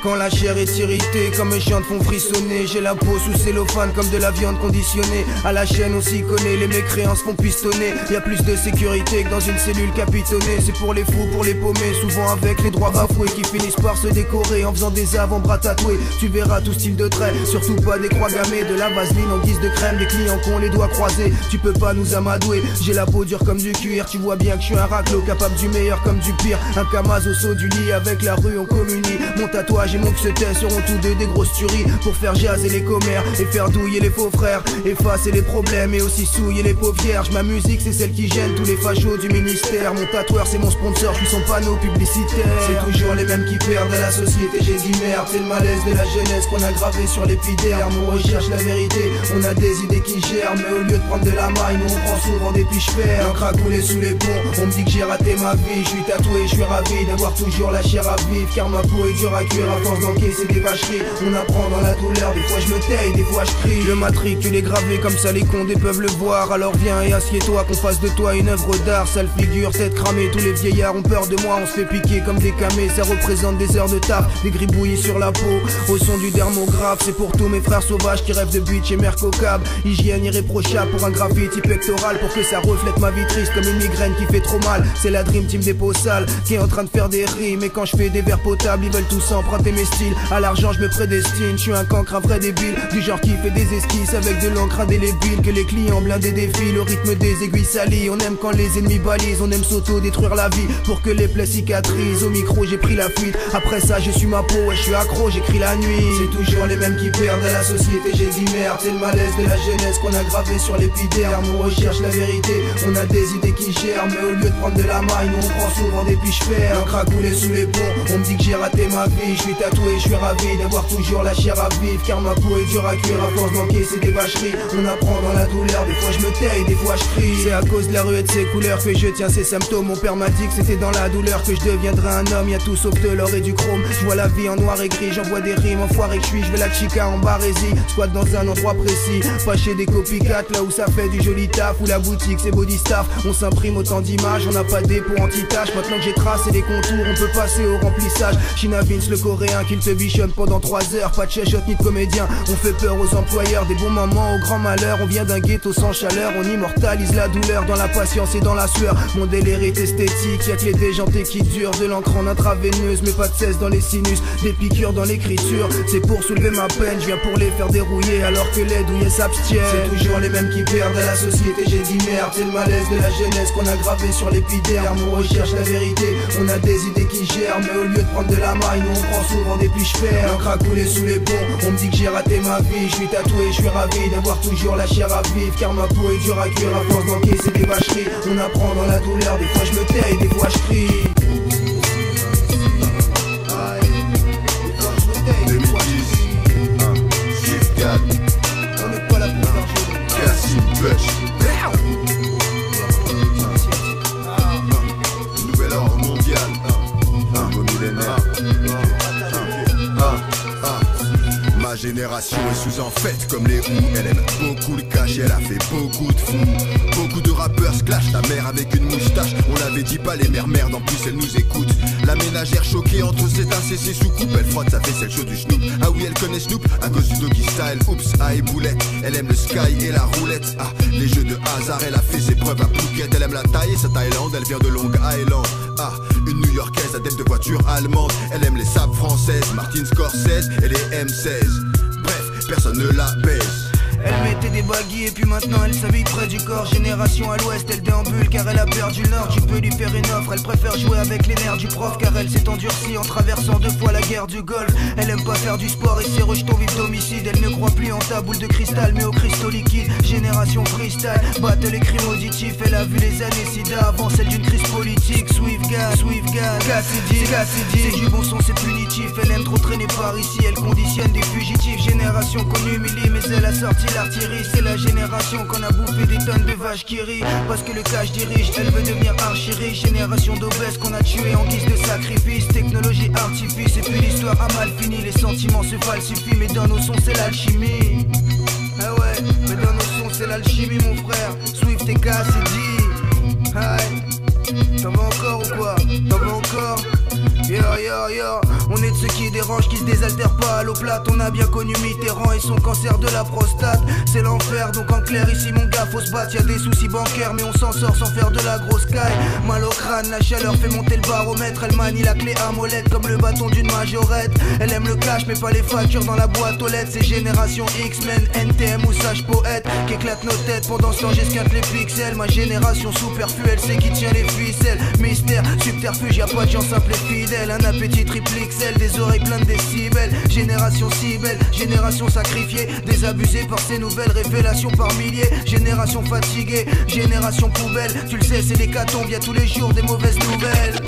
Quand la chair est irritée, comme mes chantes font frissonner. J'ai la peau sous cellophane comme de la viande conditionnée. À la chaîne on s'y connaît, les mécréances font pistonner. Y'a plus de sécurité que dans une cellule capitonnée. C'est pour les fous, pour les paumés, souvent avec les droits bafoués, qui finissent par se décorer en faisant des avant-bras tatoués. Tu verras tout style de trait, surtout pas des croix gammées, de la vaseline en guise de crème, des clients qui ont les doigts croisés. Tu peux pas nous amadouer, j'ai la peau dure comme du cuir. Tu vois bien que je suis un raclo, capable du meilleur comme du pire. Un Kamaz au saut du lit, avec la rue on communie. Mon tatouage et mon que seront tous deux des grosses tueries, pour faire jaser les commères et faire douiller les faux frères, effacer les problèmes et aussi souiller les pauvres vierges. Ma musique c'est celle qui gêne tous les fachos du ministère. Mon tatoueur c'est mon sponsor, je suis son panneau publicitaire. C'est toujours les mêmes qui perdent à la société, j'ai dit merde. C'est le malaise de la jeunesse qu'on a gravé sur l'épiderme. On recherche la vérité, on a des idées qui germent, mais au lieu de prendre de la maille, nous on prend souvent des piches fer. Un crack coulé sous les ponts, on me dit que j'ai raté ma vie. Je suis tatoué, je suis ravi d'avoir toujours la chair à vivre, car ma peau est dure à cuire à force d'encaisser des vacheries. On apprend dans la douleur, des fois je me tais, des fois je crie. Le matricule est gravé comme ça, les condés peuvent le voir. Alors viens et assieds-toi, qu'on fasse de toi une œuvre d'art. Sale figure, tête cramée, tous les vieillards ont peur de moi. On se fait piquer comme des camés, ça représente des heures de taf, des gribouillis sur la peau, au son du dermographe. C'est pour tous mes frères sauvages qui rêvent de beach et mercocab. Hygiène irréprochable pour un graffiti pectoral, pour que ça reflète ma vie triste comme une migraine qui fait trop mal. C'est la dream team des peaux sales qui est en train de faire des rimes. Et quand je fais des verres potables, ils veulent tous emprunter mes styles. À l'argent je me prédestine, je suis un cancre, un vrai débile, du genre qui fait des esquisses avec de l'encre indélébile. Que les clients blindés défient, le rythme des aiguilles salies. On aime quand les ennemis balisent, on aime s'auto-détruire la vie pour que les plaies cicatrisent. Au micro j'ai pris la fuite, après ça je suis ma peau, ouais je suis accro, j'écris la nuit. C'est toujours les mêmes qui perdent à la société, j'ai dit merde. C'est le malaise de la jeunesse qu'on a gravé sur l'épiderme. On recherche la vérité, on a des idées qui germent, mais au lieu de prendre de la maille, nous on prend souvent des piches fer. Un crack coulé sous les ponts, on me dit que j'ai raté ma vie. Je suis tatoué, je suis ravi d'avoir toujours la chair à vivre, car ma peau est dure à cuire à force d'encaisser des vacheries. On apprend dans la douleur, des fois je me tais, des fois je crie. C'est à cause de la rue et de ses couleurs que je tiens ces symptômes. Mon père m'a dit que c'était dans la douleur que je deviendrais un homme. Y'a tout sauf de l'or et du chrome, je vois la vie en noir et gris. J'envoie des rimes enfoiré que je suis, je vais la chica en barésie. Squat dans un endroit précis, pas chez des copycats, là où ça fait du joli taf. Où la boutique c'est body staff, on s'imprime autant d'images. On n'a pas de dépôt anti-tâche, maintenant que j'ai tracé les contours, on peut passer au remplissage. China Vince le coréen qui te bichonne pendant trois heures. Pas de chuchote ni de comédien, on fait peur aux employeurs. Des bons moments au grand malheur, on vient d'un ghetto sans chaleur. On immortalise la douleur dans la patience et dans la sueur. Mon délire est esthétique, y'a que les déjantés qui durent. De l'encre en intraveineuse, mais pas de cesse dans les sinus. Des piqûres dans l'écriture, c'est pour soulever ma peine. Je viens pour les faire dérouiller alors que les douillets s'abstiennent. C'est toujours les mêmes qui perdent à la société, j'ai dit merde. C'est le malaise de la jeunesse qu'on a gravé sur l'épiderme. On recherche la vérité, on a des idées qui germent, mais au lieu de prendre de la maille, nous on prend souvent des piches fer. Un crack coulé sous les ponts, on me dit que j'ai raté ma vie. Je suis tatoué, je suis ravi d'avoir toujours la chair à vivre, car ma peau est dure à cuire à force d'encaisser des vacheries. On apprend dans la douleur, des fois je me tais, des fois je crie. On n'est pas là pour faire jouer Cassim Bush. Nouvel ordre mondial, un beau millénaire. Ma génération est sous en fête comme les roues. Elle aime beaucoup le cash et elle a fait beaucoup de fous. Beaucoup de rappeurs se clashent, ta mère avec une moustache. On l'avait dit pas les mères merdes, en plus elle nous écoute. La ménagère choquée entre ses tasses et ses sous-coupes. Elle frotte sa vaisselle chaude du Snoop. Ah oui elle connaît Snoop, à cause du doggy style. Oups, ah et boulette. Elle aime le sky et la roulette. Ah, les jeux de hasard, elle a fait ses preuves à Phuket. Elle aime la taille et sa Thaïlande, elle vient de Long Island. Ah, une New-Yorkaise adepte de voiture allemande. Elle aime les sapes françaises, Martin Scorsese et les M seize. Bref, personne ne la baise. Elle mettait des baguilles et puis maintenant elle s'habille près du corps. Génération à l'ouest, elle déambule car elle a perdu le nord. Tu peux lui faire une offre, elle préfère jouer avec les nerfs du prof, car elle s'est endurcie en traversant deux fois la guerre du Golfe. Elle aime pas faire du sport et ses rejetons vivent d'homicide. Elle ne croit plus en ta boule de cristal mais au cristaux liquide. Génération freestyle, battle et crime auditif. Elle a vu les années sida avant celle d'une crise politique. Swift gas, Swift gas, Cassidy, Cassidy. C'est du bon son, c'est punitif. Elle aime trop traîner par ici, elle conditionne des fugitifs. Génération qu'on humilie mais elle a sorti l'artillerie. C'est la génération qu'on a bouffé des tonnes de vaches qui rient parce que le cash dirige, elle veut devenir archi riche. Génération d'obèses qu'on a tué en guise de sacrifice. Technologie, artifice et puis l'histoire a mal fini. Les sentiments se falsifient mais dans nos sons c'est l'alchimie. Ah ouais, mais dans nos sons c'est l'alchimie mon frère. Swift et Cassidy. Aïe, t'en veux encore ou quoi? T'en veux encore? Yo yo yo, on est de ceux qui dérangent, qui se désaltèrent pas à l'eau plate. On a bien connu Mitterrand et son cancer de la prostate. C'est l'enfer, donc en clair ici mon gars faut se battre. Y'a des soucis bancaires mais on s'en sort sans faire de la grosse caille. Mal au crâne, la chaleur fait monter le baromètre. Elle manie la clé à molette comme le bâton d'une majorette. Elle aime le cash mais pas les factures dans la boîte aux lettres. C'est génération X-Men, N T M ou sage poète qui éclate nos têtes. Pendant ce temps j'esquinte les pixels. Ma génération superflue, elle sait qui tient les ficelles. Mystère, subterfuge, y'a pas de gens simples et fidèles. Un appétit triple X L, des oreilles pleines de décibels. Génération si belle, génération sacrifiée, désabusée par ces nouvelles révélations par milliers. Génération fatiguée, génération poubelle. Tu le sais c'est l'hécatombe, y'a tous les jours des mauvaises nouvelles.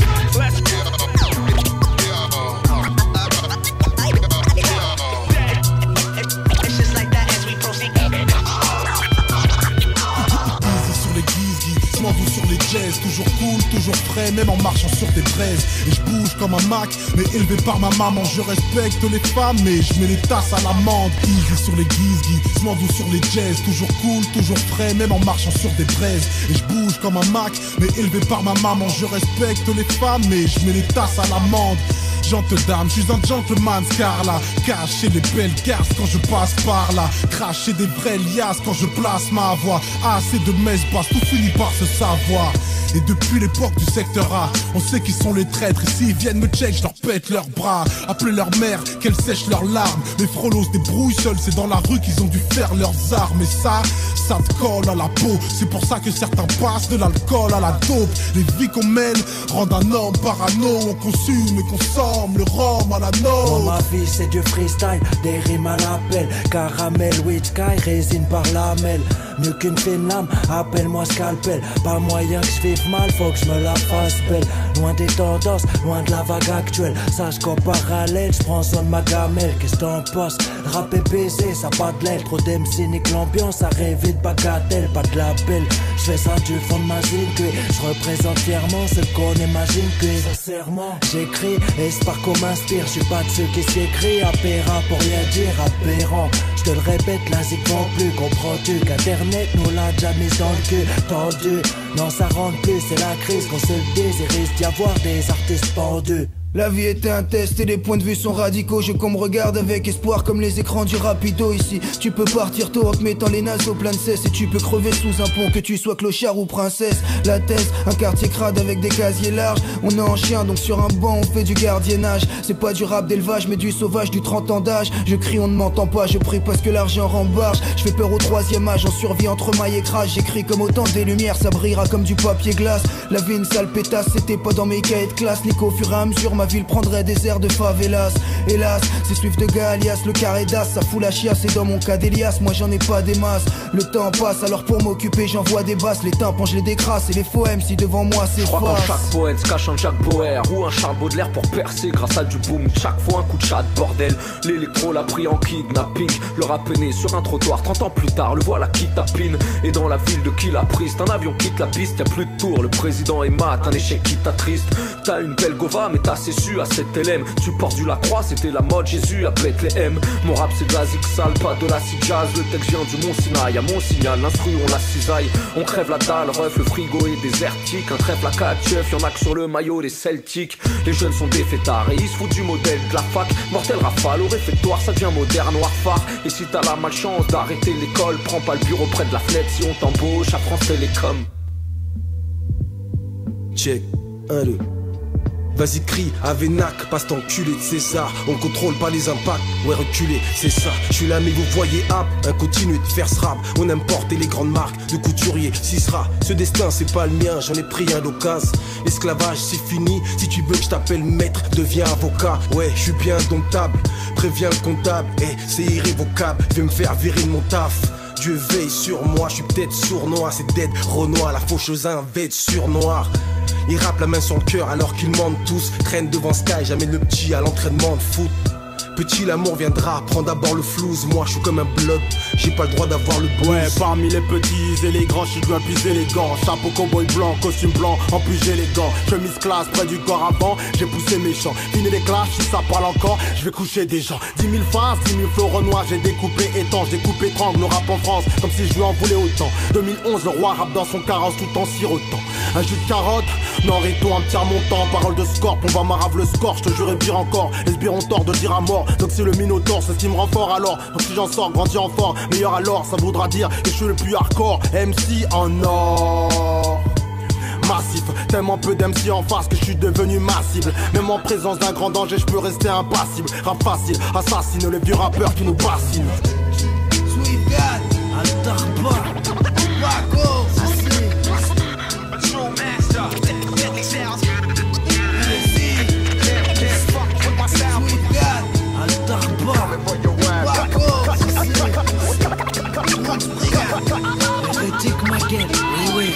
Vous sur les jazz, toujours cool, toujours frais, même en marchant sur des braises. Et je bouge comme un Mac, mais élevé par ma maman. Je respecte les femmes, mais je mets les tasses à l'amende. Easy sur les guizgis, je m'en sur les jazz. Toujours cool, toujours frais, même en marchant sur des braises. Et je bouge comme un Mac, mais élevé par ma maman. Je respecte les femmes, mais je mets les tasses à l'amende. Gente dame, je suis un gentleman Scarla. Cacher les belles garces quand je passe par là. Cracher des vraies liasses quand je place ma voix. Assez de messes basses, tout finit par se savoir. Et depuis l'époque du secteur A, on sait qui sont les traîtres. Et s'ils viennent me check, je leur pète leurs bras. Appelez leur mère, qu'elle sèche leurs larmes. Les frolos se débrouillent seuls, c'est dans la rue qu'ils ont dû faire leurs armes. Et ça, ça te colle à la peau. C'est pour ça que certains passent de l'alcool à la dope. Les vies qu'on mène rendent un homme parano. On consume et consomme le rhum à la nôtre. Oh, ma vie c'est du freestyle, des rimes à l'appel. Caramel, whisky, résine par lamelle. Mieux qu'une fine lame, appelle-moi scalpel. Pas moyen que je vive mal, faut que je me la fasse belle. Loin des tendances, loin de la vague actuelle. Sache qu'en parallèle, je prends soin de ma gamelle. Qu'est-ce que t'en penses? Rap et baiser, ça pas de l'aile. Trop d'M C nique l'ambiance, ça rêve de bagatelle. Pas de label, je fais ça du fond de ma zine que je représente fièrement ce qu'on imagine que sincèrement j'écris et c'est par qu'on m'inspire. Je suis pas de ceux qui s'écrient apérant pour rien dire aberrant. Je te le répète, la zik vend plus. Comprends-tu qu'internet nous l'a déjà mis dans le cul? Tendu, non ça rentre plus, c'est la crise qu'on se le dise. Il risque d'y avoir des artistes pendus. La vie est un test et les points de vue sont radicaux. Je qu'on me regarde avec espoir comme les écrans du rapido. Ici tu peux partir tôt en te mettant les naseaux plein de cesse. Et tu peux crever sous un pont que tu sois clochard ou princesse. La thèse, un quartier crade avec des casiers larges. On est en chien donc sur un banc on fait du gardiennage. C'est pas du rap d'élevage mais du sauvage du trente ans d'âge. Je crie on ne m'entend pas, je prie parce que l'argent rembarge. Je fais peur au troisième âge, on survit entre mailles et crash. J'écris comme autant des lumières, ça brillera comme du papier glace. La vie une sale pétasse, c'était pas dans mes cahiers de classe. Ni qu'au fur et à mesure ma ville prendrait des airs de favelas. Hélas, c'est Swift de Galias, le carré d'as, ça fout la chiasse. Et dans mon cas d'Elias, moi j'en ai pas des masses. Le temps passe, alors pour m'occuper j'envoie des basses. Les tympans je les décrasse et les faux M si devant moi c'est Je crois qu'en face. chaque poète se cache un Jack Bauer ou un Charles Baudelaire pour percer grâce à du boom. Chaque fois un coup de chat, bordel. L'électro l'a pris en kidnapping. Le rap est né sur un trottoir, trente ans plus tard, le voilà qui tapine. Et dans la ville de qui l'a prise, un avion quitte la piste, y'a plus de tour. Le président est mat, un échec qui t'attriste. T'as une belle gova mais t'as cessu à cette L M. Tu portes du Lacroix, c'était la mode Jésus à Bethléem. Mon rap c'est de la zig sale, pas de la cig jazz. Le texte vient du Mont Sinaï, à mon signal, l'instru on la cisaille. On crève la dalle, ref, le frigo est désertique. Un trèfle à quatre chefs, y'en a que sur le maillot des Celtics. Les jeunes sont des fêtards et ils se foutent du modèle de la fac. Mortel rafale, au réfectoire ça devient moderne, noir phare. Et si t'as la malchance d'arrêter l'école, prends pas le bureau près de la fenêtre si on t'embauche à France Télécom. Check, un, deux. Vas-y crie, Avenac, passe t'enculé de César. On contrôle pas les impacts, ouais reculé, c'est ça. Je suis là mais vous voyez hop, un continue de faire ce rap. On aime porter les grandes marques de couturier, si sera. Ce destin c'est pas le mien, j'en ai pris un d'occasion. L'esclavage c'est fini, si tu veux que je t'appelle maître, deviens avocat. Ouais, je suis bien indomptable, préviens le comptable. Eh, c'est irrévocable, je vais me faire virer de mon taf. Dieu veille sur moi, je suis peut-être sournois. C'est dead, Renoir, la faucheuse un vêt sur noir. Ils rappent la main sur le cœur alors qu'ils mentent tous. Traînent devant Sky, j'amène le petit à l'entraînement de foot. Petit l'amour viendra, prends d'abord le flouze. Moi je suis comme un bloc, j'ai pas le droit d'avoir le blues. Ouais, parmi les petits et les grands, je suis bien plus élégant. Chapeau cowboy blanc, costume blanc, en plus j'ai les gants. Chemise classe près du corps avant, j'ai poussé mes chants. Fini les classes, si ça parle encore, je vais coucher des gens. Dix mille faces, dix mille flots Renoir, j'ai découpé étanche, découpé triangle, le rap en France, comme si je lui en voulais autant. deux mille onze, le roi rappe dans son carrosse tout en sirotant. Un jus de carotte, Non, Rito, un petit remontant, parole de scorp, on va marave le score, je te jure et pire encore. Les sbires ont tort de dire à mort, donc c'est le minotaure, c'est ce qui me rend fort alors. Donc si j'en sors, grandis en fort, meilleur alors, ça voudra dire que je suis le plus hardcore. M C en or massif, tellement peu d'M C en face que je suis devenu ma cible. Même en présence d'un grand danger, je peux rester impassible. Rap facile, assassine le vieux rappeur qui nous fascine. Sweet God, Altarba, Paco, True Master, Deadly Sounds. Sweet God, Altarba, Paco, Hérétique ma gueule, oui oui.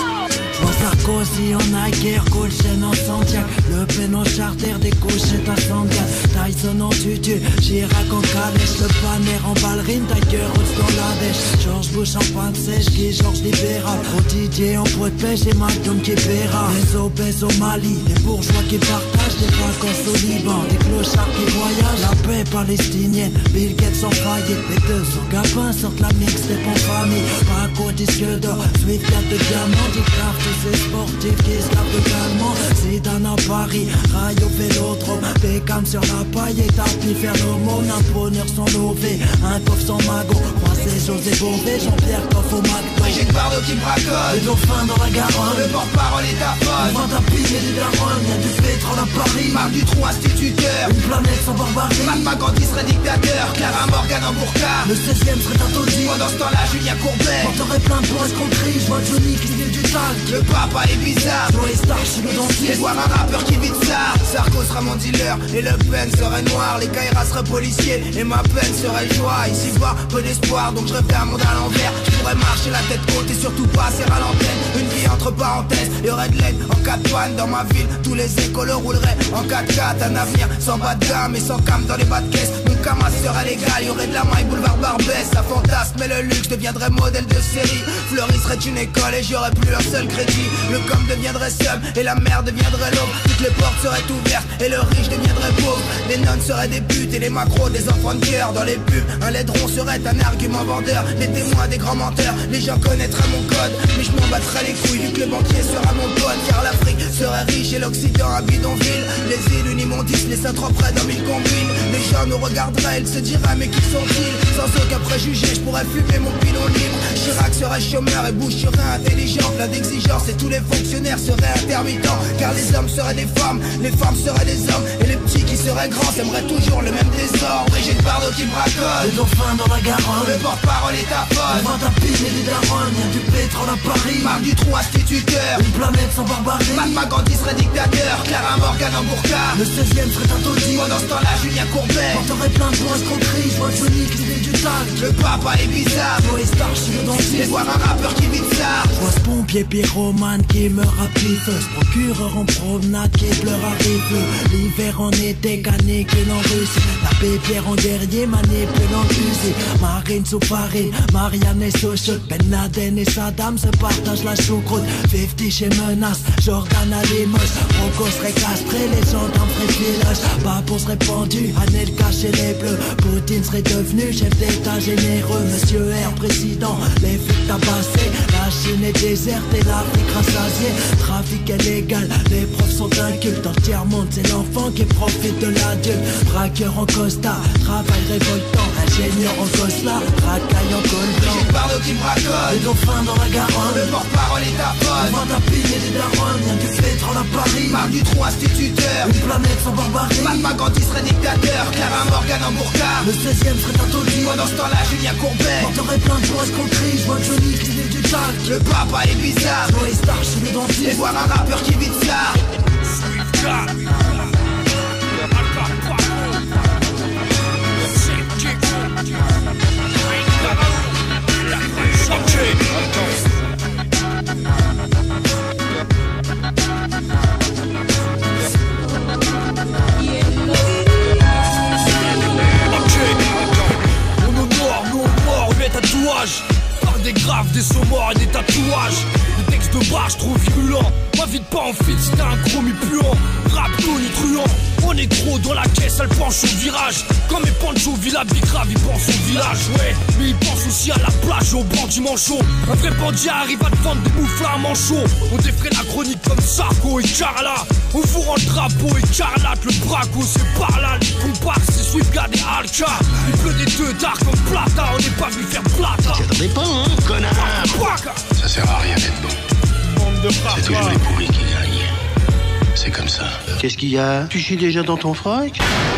Sarkozy en Aguerre, Colchen en Santiago, Le Pen en charter, des cochettes à Santiago, Tyson en tutu, Chirac en calèche, le Panner en ballerine, Tiger Woods dans la dèche, George Bush en panne sèche, qui Georges libéral, Didier en poids de pêche et Magnum qui paiera, les obèses au Mali, les bourgeois qui partagent, des vacances au Liban, des clochards qui voyagent, la paix palestinienne, Bill Gates en faillite, les deux cents gabins sortent la mixtape en famille, Paco disque d'or, Swift quatre de diamants, du craft, tous ces sportifs qui se lavent également. Zidane à Paris, rail au vélodrome, Beckham sur la paille et tapis faire l'aumône. Un bonheur sans lever, un coffre sans magot, Croisé José Bové, Jean-Pierre Coff au McDo. Brigitte Bardot qui bracole, les dauphins dans la Garonne, le porte-parole est à folle. On vend à piller des darons, y'a du pétrole à Paris. Marc Dutroux instituteur, une planète sans barbarie. Mahatma Gandhi serait dictateur, Clara Morgan en burqa, le seizième serait un taudis. Pendant ce temps-là Julien Courbet porterait plainte pour escroquerie. Je vois Johnny qui se dit du sale, le papa est bizarre, Joey Starr chez le dentiste. Et voir un rappeur qui vit de ça. Sarko sera mon dealer et Le Pen serait noir. Les Kaira seraient policiers et ma peine serait joie. Ici-bas, peu d'espoir, donc je rêverais un monde à l'envers. Je pourrais marcher la tête haute et surtout pas serrer à l'antenne. Une vie entre parenthèses, y'aurait de l'aide en cas de panne. Dans ma ville, tous les écolos rouleraient en quatre quatre. Un avenir sans bas de gamme et sans cam dans les bas de caisse. Mon Kamas serait légal, y'aurait de la maille boulevard Barbès. Ça fantasme et le luxe deviendrait modèle de série. Fleury serait une école et j'aurais plus un seul crédit. Le com deviendrait seum et la mer deviendrait l'aube. Toutes les portes seraient ouvertes et le riche deviendrait pauvre. Les nonnes seraient des putes et les macros des enfants de cœur. Dans les pubs, un laidron serait un argument vendeur. Les témoins des grands menteurs, les gens connaîtraient mon code. Mais je m'en battrais les couilles vu que le banquier sera mon pote. Car l'Afrique serait riche et l'Occident un bidonville. Les îles une immondice, les saints trop près dans mille combines. Les gens nous regarderaient, ils se diraient mais qui sont-ils? Sans aucun préjugé, je pourrais fumer mon pilon libre. Chirac serait chômeur et Bush serait intelligent. Plein d'exigences et tous les fonctionnaires seraient intermittents. Car les hommes seraient des femmes, les femmes seraient des hommes. Et les petits qui seraient grands s'aimeraient toujours le même désordre. Brigitte Bardot qui bracole, les dauphins dans la Garonne, le porte-parole est à folle. On vend à piller des darons, y'a du pétrole à Paris. Marc Dutroux instituteur, une planète sans barbarie. Mahatma Gandhi serait dictateur, Clara Morgan en burqa, le seizième serait un taudis. Pendant ce temps-là Julien Courbet porterait plainte pour escroquerie. Je vois Johnny qui se dit du sale, le papa est bizarre, Joey Starr chez le dentiste. Et voir un rappeur qui vit de ça. Je vois ce pompier pyromane qui meurt à pif, ce procureur en promenade qui pleure à rive. L'hiver en été canicule en Russie, la pépière en guerrier manipule en fusil. Marine sous farine, Marianne et Sochot, Ben Laden et Saddam se partagent la choucroute. Fifty chez Menace, Jordan à Limoges, Rocco serait castré, les gendarmes feraient village. Babon serait pendu, Anelka chez les bleus, Poutine serait devenu chef d'état généreux. Monsieur R, président, les flics tabassés, la Chine est déserte et l'Afrique rassasiée. Trafic illégal, les profs sont incultes. Dans le tiers-monde, c'est l'enfant qui profite de l'adulte. Braqueur en costard, travail révoltant. Ingénieur en cosla, racaille en col blanc. Brigitte Bardot qui bracole, les dauphins dans la Garonne, le porte-parole est à folle. On vend à piller des darons, y'a du pétrole à Paris. Marc Dutroux instituteur, une planète sans barbarie. Mahatma Gandhi serait dictateur, Clara Morgan en burqa, le seizième serait un taudis. Pendant ce temps-là Julien Courbet porterait plainte pour escroquerie. Je vois Johnny qui se dit du sale, le papa est bizarre, Joey Starr chez le dentiste. Et voir un rappeur qui vit de ça. On honore, nous on mord, on met tatouage. Par des graves, des sauts morts et des tatouages. Le texte de bras, je trouve virulent. M'invite pas en fit si t'as un chromie puant. Rap Tony truand. On négro dans la caisse, elle penche au virage. Comme mes Pancho Villa Bigrave, il pense au village, ouais. Mais il pense aussi à la plage, au banc du manchot. Un vrai bandit arrive à te vendre des moufles à manchot. On défrait la chronique comme Sarko et Carla. On vous rend le drapeau écarlate, le braco c'est par là. Les comparses c'est Swiftgad et Alka. Il pleut des deux dark comme Plata, on n'est pas venu faire Plata. T'attendais pas hein, connard. Ça sert à rien d'être bon. C'est toujours les pourris qui gagnent. C'est comme ça. Qu'est-ce qu'il y a? Tu chies déjà dans ton froc?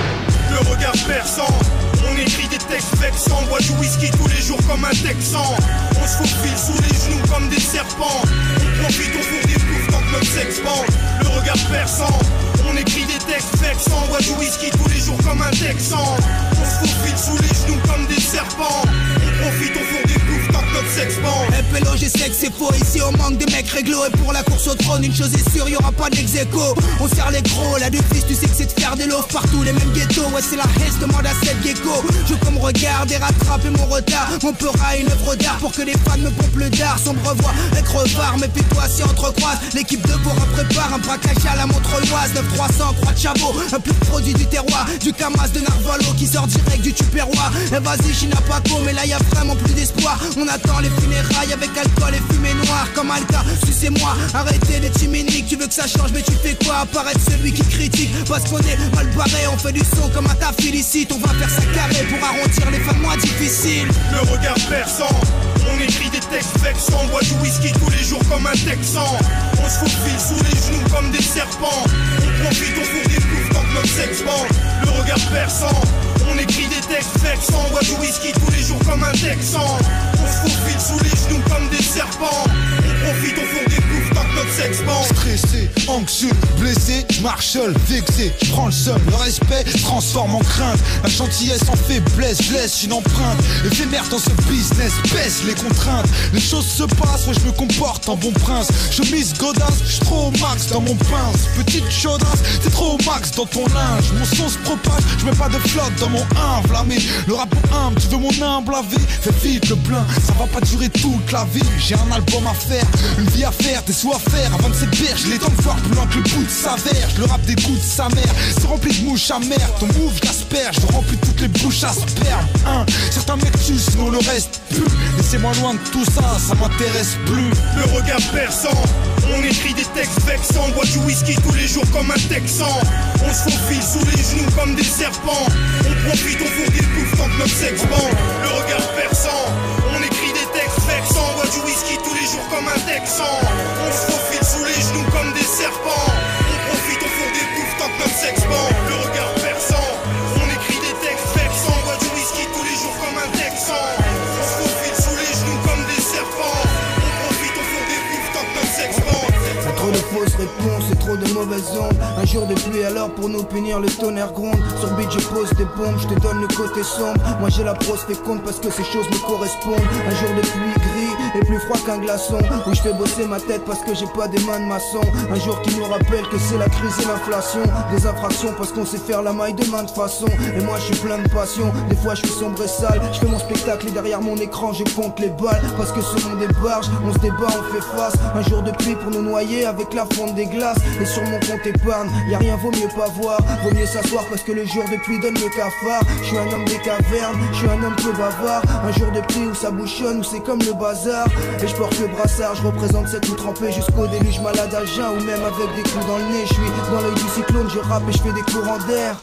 Le regard perçant, on écrit des textes vexants. On boit du whisky tous les jours comme un texan. On se faufile sous les genoux comme des serpents. On profite, on fourre des poufs tant que notre sexe bande. Le regard perçant, on écrit des textes vexants. On boit du whisky tous les jours comme un texan. On se faufile sous les genoux comme des serpents. On profite, on fourre des poufs tant que notre sexe bande. F L O G sexe c'est faux, ici on manque des mecs réglo. Et pour la course au trône, une chose est sûre, y'aura pas d'ex-écho. On serre les gros, la fils tu sais que c'est de faire des loaves partout, les mêmes ghettos. Ouais c'est la haisse, demande à cette gecko. Je comme regarde et rattraper mon retard. On pera une œuvre d'art pour que les fans me pompent le dard. Sombre voix, être revard, mais fais-toi si entrecroise. L'équipe de Bora prépare un braquage à la Montreuilloise. neuf trois cents, croix de Chabot, un pur produit du terroir. Du Camas de Narvalo qui sort direct du Tupperware. Et vas-y China Paco, mais là y'a vraiment plus d'espoir. On attend les funérailles avec alcool et fumée noire. Comme Alka, sucez-moi, arrêtez les chiminiques. Tu veux que ça change mais tu fais quoi? Apparaître celui qui critique. Parce qu'on est mal barré, on fait du son comme un ta félicite. On va faire ça carré pour arrondir les fins moins difficiles. Le regard perçant, on écrit des textes vexants. On boit du whisky tous les jours comme un texan. On se faufile sous les genoux comme des serpents. On profite, on fourre des poufs tant que notre sexe bande. Le regard perçant, on écrit des textes vexants. On boit du whisky tous les jours comme un texan. On se faufile sous les genoux comme des serpents. On profite, on fourre des poufs tant que notre sexe bande. Stressé, anxieux, blessé, je marche seul, vexé, je prends le seum. Le respect se transforme en crainte. La gentillesse en faiblesse, je laisse une empreinte. Éphémère dans ce business, baisse les contraintes. Les choses se passent, ouais je me comporte en bon prince. Je mise godasse, je suis trop au max dans mon pince. Petite chaudasse, t'es trop au max dans ton linge. Mon son se propage, je mets pas de flotte dans mon humble. Mais le rap humble, tu veux mon humble avis? Fais vite le plein, ça va pas durer toute la vie. J'ai un album à faire, une vie à faire, des sous à faire. À vingt-sept berges, j'ai les temps de voir plus loin que le bout de sa verge. Le rap dégoûte sa mère, c'est rempli de mouches amères. Ton move j'asperge, je remplis toutes les bouches à sperme. Hein, certains mecs tuent, sinon le reste pue. Laissez-moi loin de tout ça, ça m'intéresse plus. Le regard perçant, on écrit des textes vexants. On boit du whisky tous les jours comme un texan. On se faufile sous les genoux comme des serpents. On profite, on fourre des poufs tant que notre sexe bande. Le regard perçant, on écrit des textes vexants. On boit du whisky tous les jours comme un texan. On se faufile sous les genoux comme des serpents. On profite, on fourre des poufs tant que notre sexe bande. Le regard perçant, on écrit des textes vexants. On boit du whisky tous les jours comme un texan. On se faufile sous les genoux comme des serpents. On profite, on fourre des poufs tant que notre sexe bande. Y'a trop de fausses réponses et trop de mauvaises ondes. Un jour de pluie alors pour nous punir le tonnerre gronde. Sur beat je pose des bombes, je te donne le côté sombre. Moi j'ai la prose féconde parce que ces choses me correspondent. Un jour de pluie gris et plus froid qu'un glaçon. Où je fais bosser ma tête parce que j'ai pas des mains de maçon. Un jour qui nous rappelle que c'est la crise et l'inflation. Des infractions parce qu'on sait faire la maille de main de façon. Et moi je suis plein de passion, des fois je suis sombre et sale. Je fais mon spectacle et derrière mon écran je compte les balles. Parce que ce monde est barge, on se débat, on fait face. Un jour de pluie pour nous noyer avec la fonte des glaces. Et sur mon compte épargne, y'a rien, vaut mieux pas voir. Vaut mieux s'asseoir parce que le jour de pluie donne le cafard. Je suis un homme des cavernes, je suis un homme peu bavard. Un jour de pluie où ça bouchonne, où c'est comme le bazar. Et je porte le brassard, je représente cette tout trempée jusqu'au déluge malade à jeun. Ou même avec des coups dans le nez, je suis dans l'œil du cyclone, je rappe et je fais des courants d'air.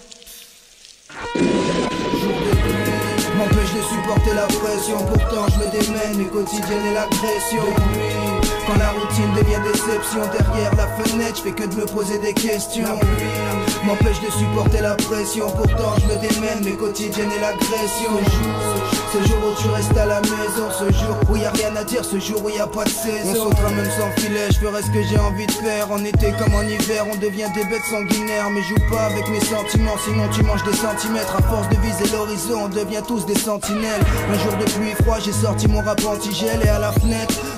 M'empêche de supporter la pression, pourtant je me démène, les quotidiennes et l'agression. Quand la routine devient déception, derrière la fenêtre, je fais que de me poser des questions. M'empêche de supporter la pression, pourtant je me démène, les quotidiennes et l'agression. Ce jour où tu restes à la maison, ce jour où y a rien à dire, ce jour où y a pas de saison. On sautera même sans filet, je ferai ce que j'ai envie de faire. En été comme en hiver, on devient des bêtes sanguinaires. Mais joue pas avec mes sentiments, sinon tu manges des centimètres. À force de viser l'horizon, on devient tous des sentinelles. Un jour de pluie froid, j'ai sorti mon rap anti-gel. Et à la fenêtre,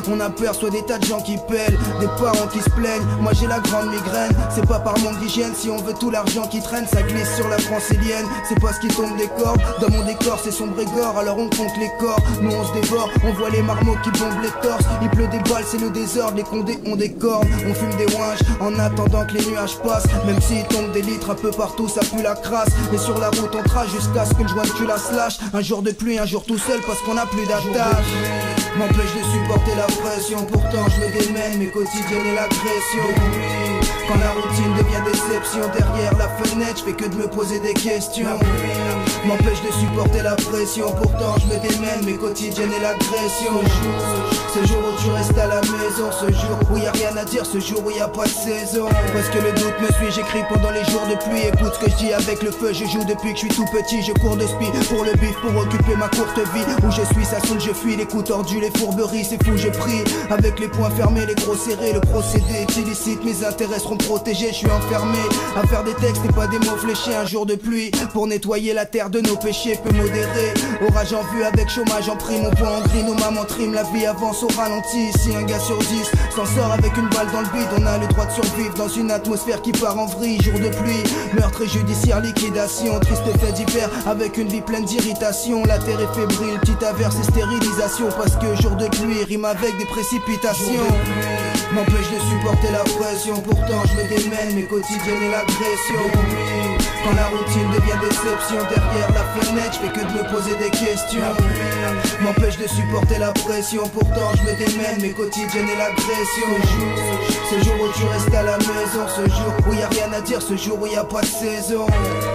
On aperçoit des tas de gens qui pèlent, des parents qui se plaignent. Moi j'ai la grande migraine, c'est pas par manque d'hygiène. Si on veut tout l'argent qui traîne, ça glisse sur la francilienne. C'est pas ce qui tombe des cordes, dans mon décor c'est sombre et gore. Alors on compte les corps, nous on se dévore. On voit les marmots qui bombent les torses. Il pleut des balles, c'est le désordre, les condés ont des cornes. On fume des ouinges en attendant que les nuages passent. Même s'il tombe des litres un peu partout, ça pue la crasse. Et sur la route on trace jusqu'à ce que le joint de cul la slash. Un jour de pluie, un jour tout seul parce qu'on a plus d'attache. M'empêche de supporter la pression, pourtant je me démène, mes quotidiennes et l'agression. Quand la routine devient déception, derrière la fenêtre, je fais que de me poser des questions. M'empêche de supporter la pression, pourtant je me démène, mes quotidiennes et l'agression. Ce jour où tu restes à la maison, ce jour où y a rien à dire, ce jour où y a pas de saison. Parce que le doute me suit, j'écris pendant les jours de pluie. Écoute ce que je dis avec le feu, je joue depuis que je suis tout petit. Je cours de spi pour le bif, pour occuper ma courte vie. Où je suis, ça saoule, je fuis, les coups tordus, les fourberies, c'est fou, je prie. Avec les poings fermés, les gros serrés, le procédé est illicite, mes intérêts seront protégés. Je suis enfermé à faire des textes et pas des mots fléchés. Un jour de pluie pour nettoyer la terre de nos péchés, peu modéré. Orage en vue avec chômage en prime, on voit en gris, nos mamans triment, la vie avance au ralenti. Si un gars sur dix s'en sort avec une balle dans le bide, on a le droit de survivre dans une atmosphère qui part en vrille. Jour de pluie, meurtre et judiciaire, liquidation, triste fait d'hiver avec une vie pleine d'irritation. La terre est fébrile, petite averse et stérilisation. Parce que jour de pluie rime avec des précipitations. M'empêche de supporter la pression, pourtant je me démène, mes quotidiennes et l'agression. Quand la routine devient déception, derrière la fenêtre, je fais que de me poser des questions. M'empêche de supporter la pression, pourtant je me démène, mes quotidiennes et l'agression. Ce jour où tu restes à la maison, ce jour où y a rien à dire, ce jour où y a pas de saison.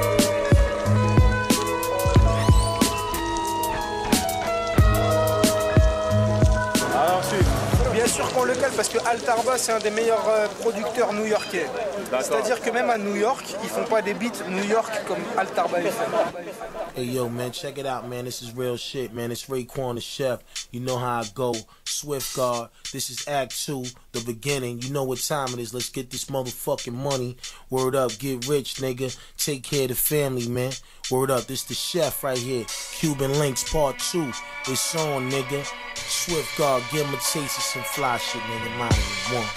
Bien sûr qu'on le cale parce que Altarba c'est un des meilleurs euh, producteurs new-yorkais. C'est-à-dire que même à New York, ils font pas des beats New York comme Altarba les fait. Hey yo man, check it out man, this is real shit man, it's Raekwon the Chef, you know how I go, Swift Guard, this is Act two, the beginning, you know what time it is, let's get this motherfucking money, word up, get rich nigga, take care of the family man, word up, this the Chef right here, Cuban Links part two, it's on nigga, Swift Guard, give him a taste of some fly shit nigga, mine is one.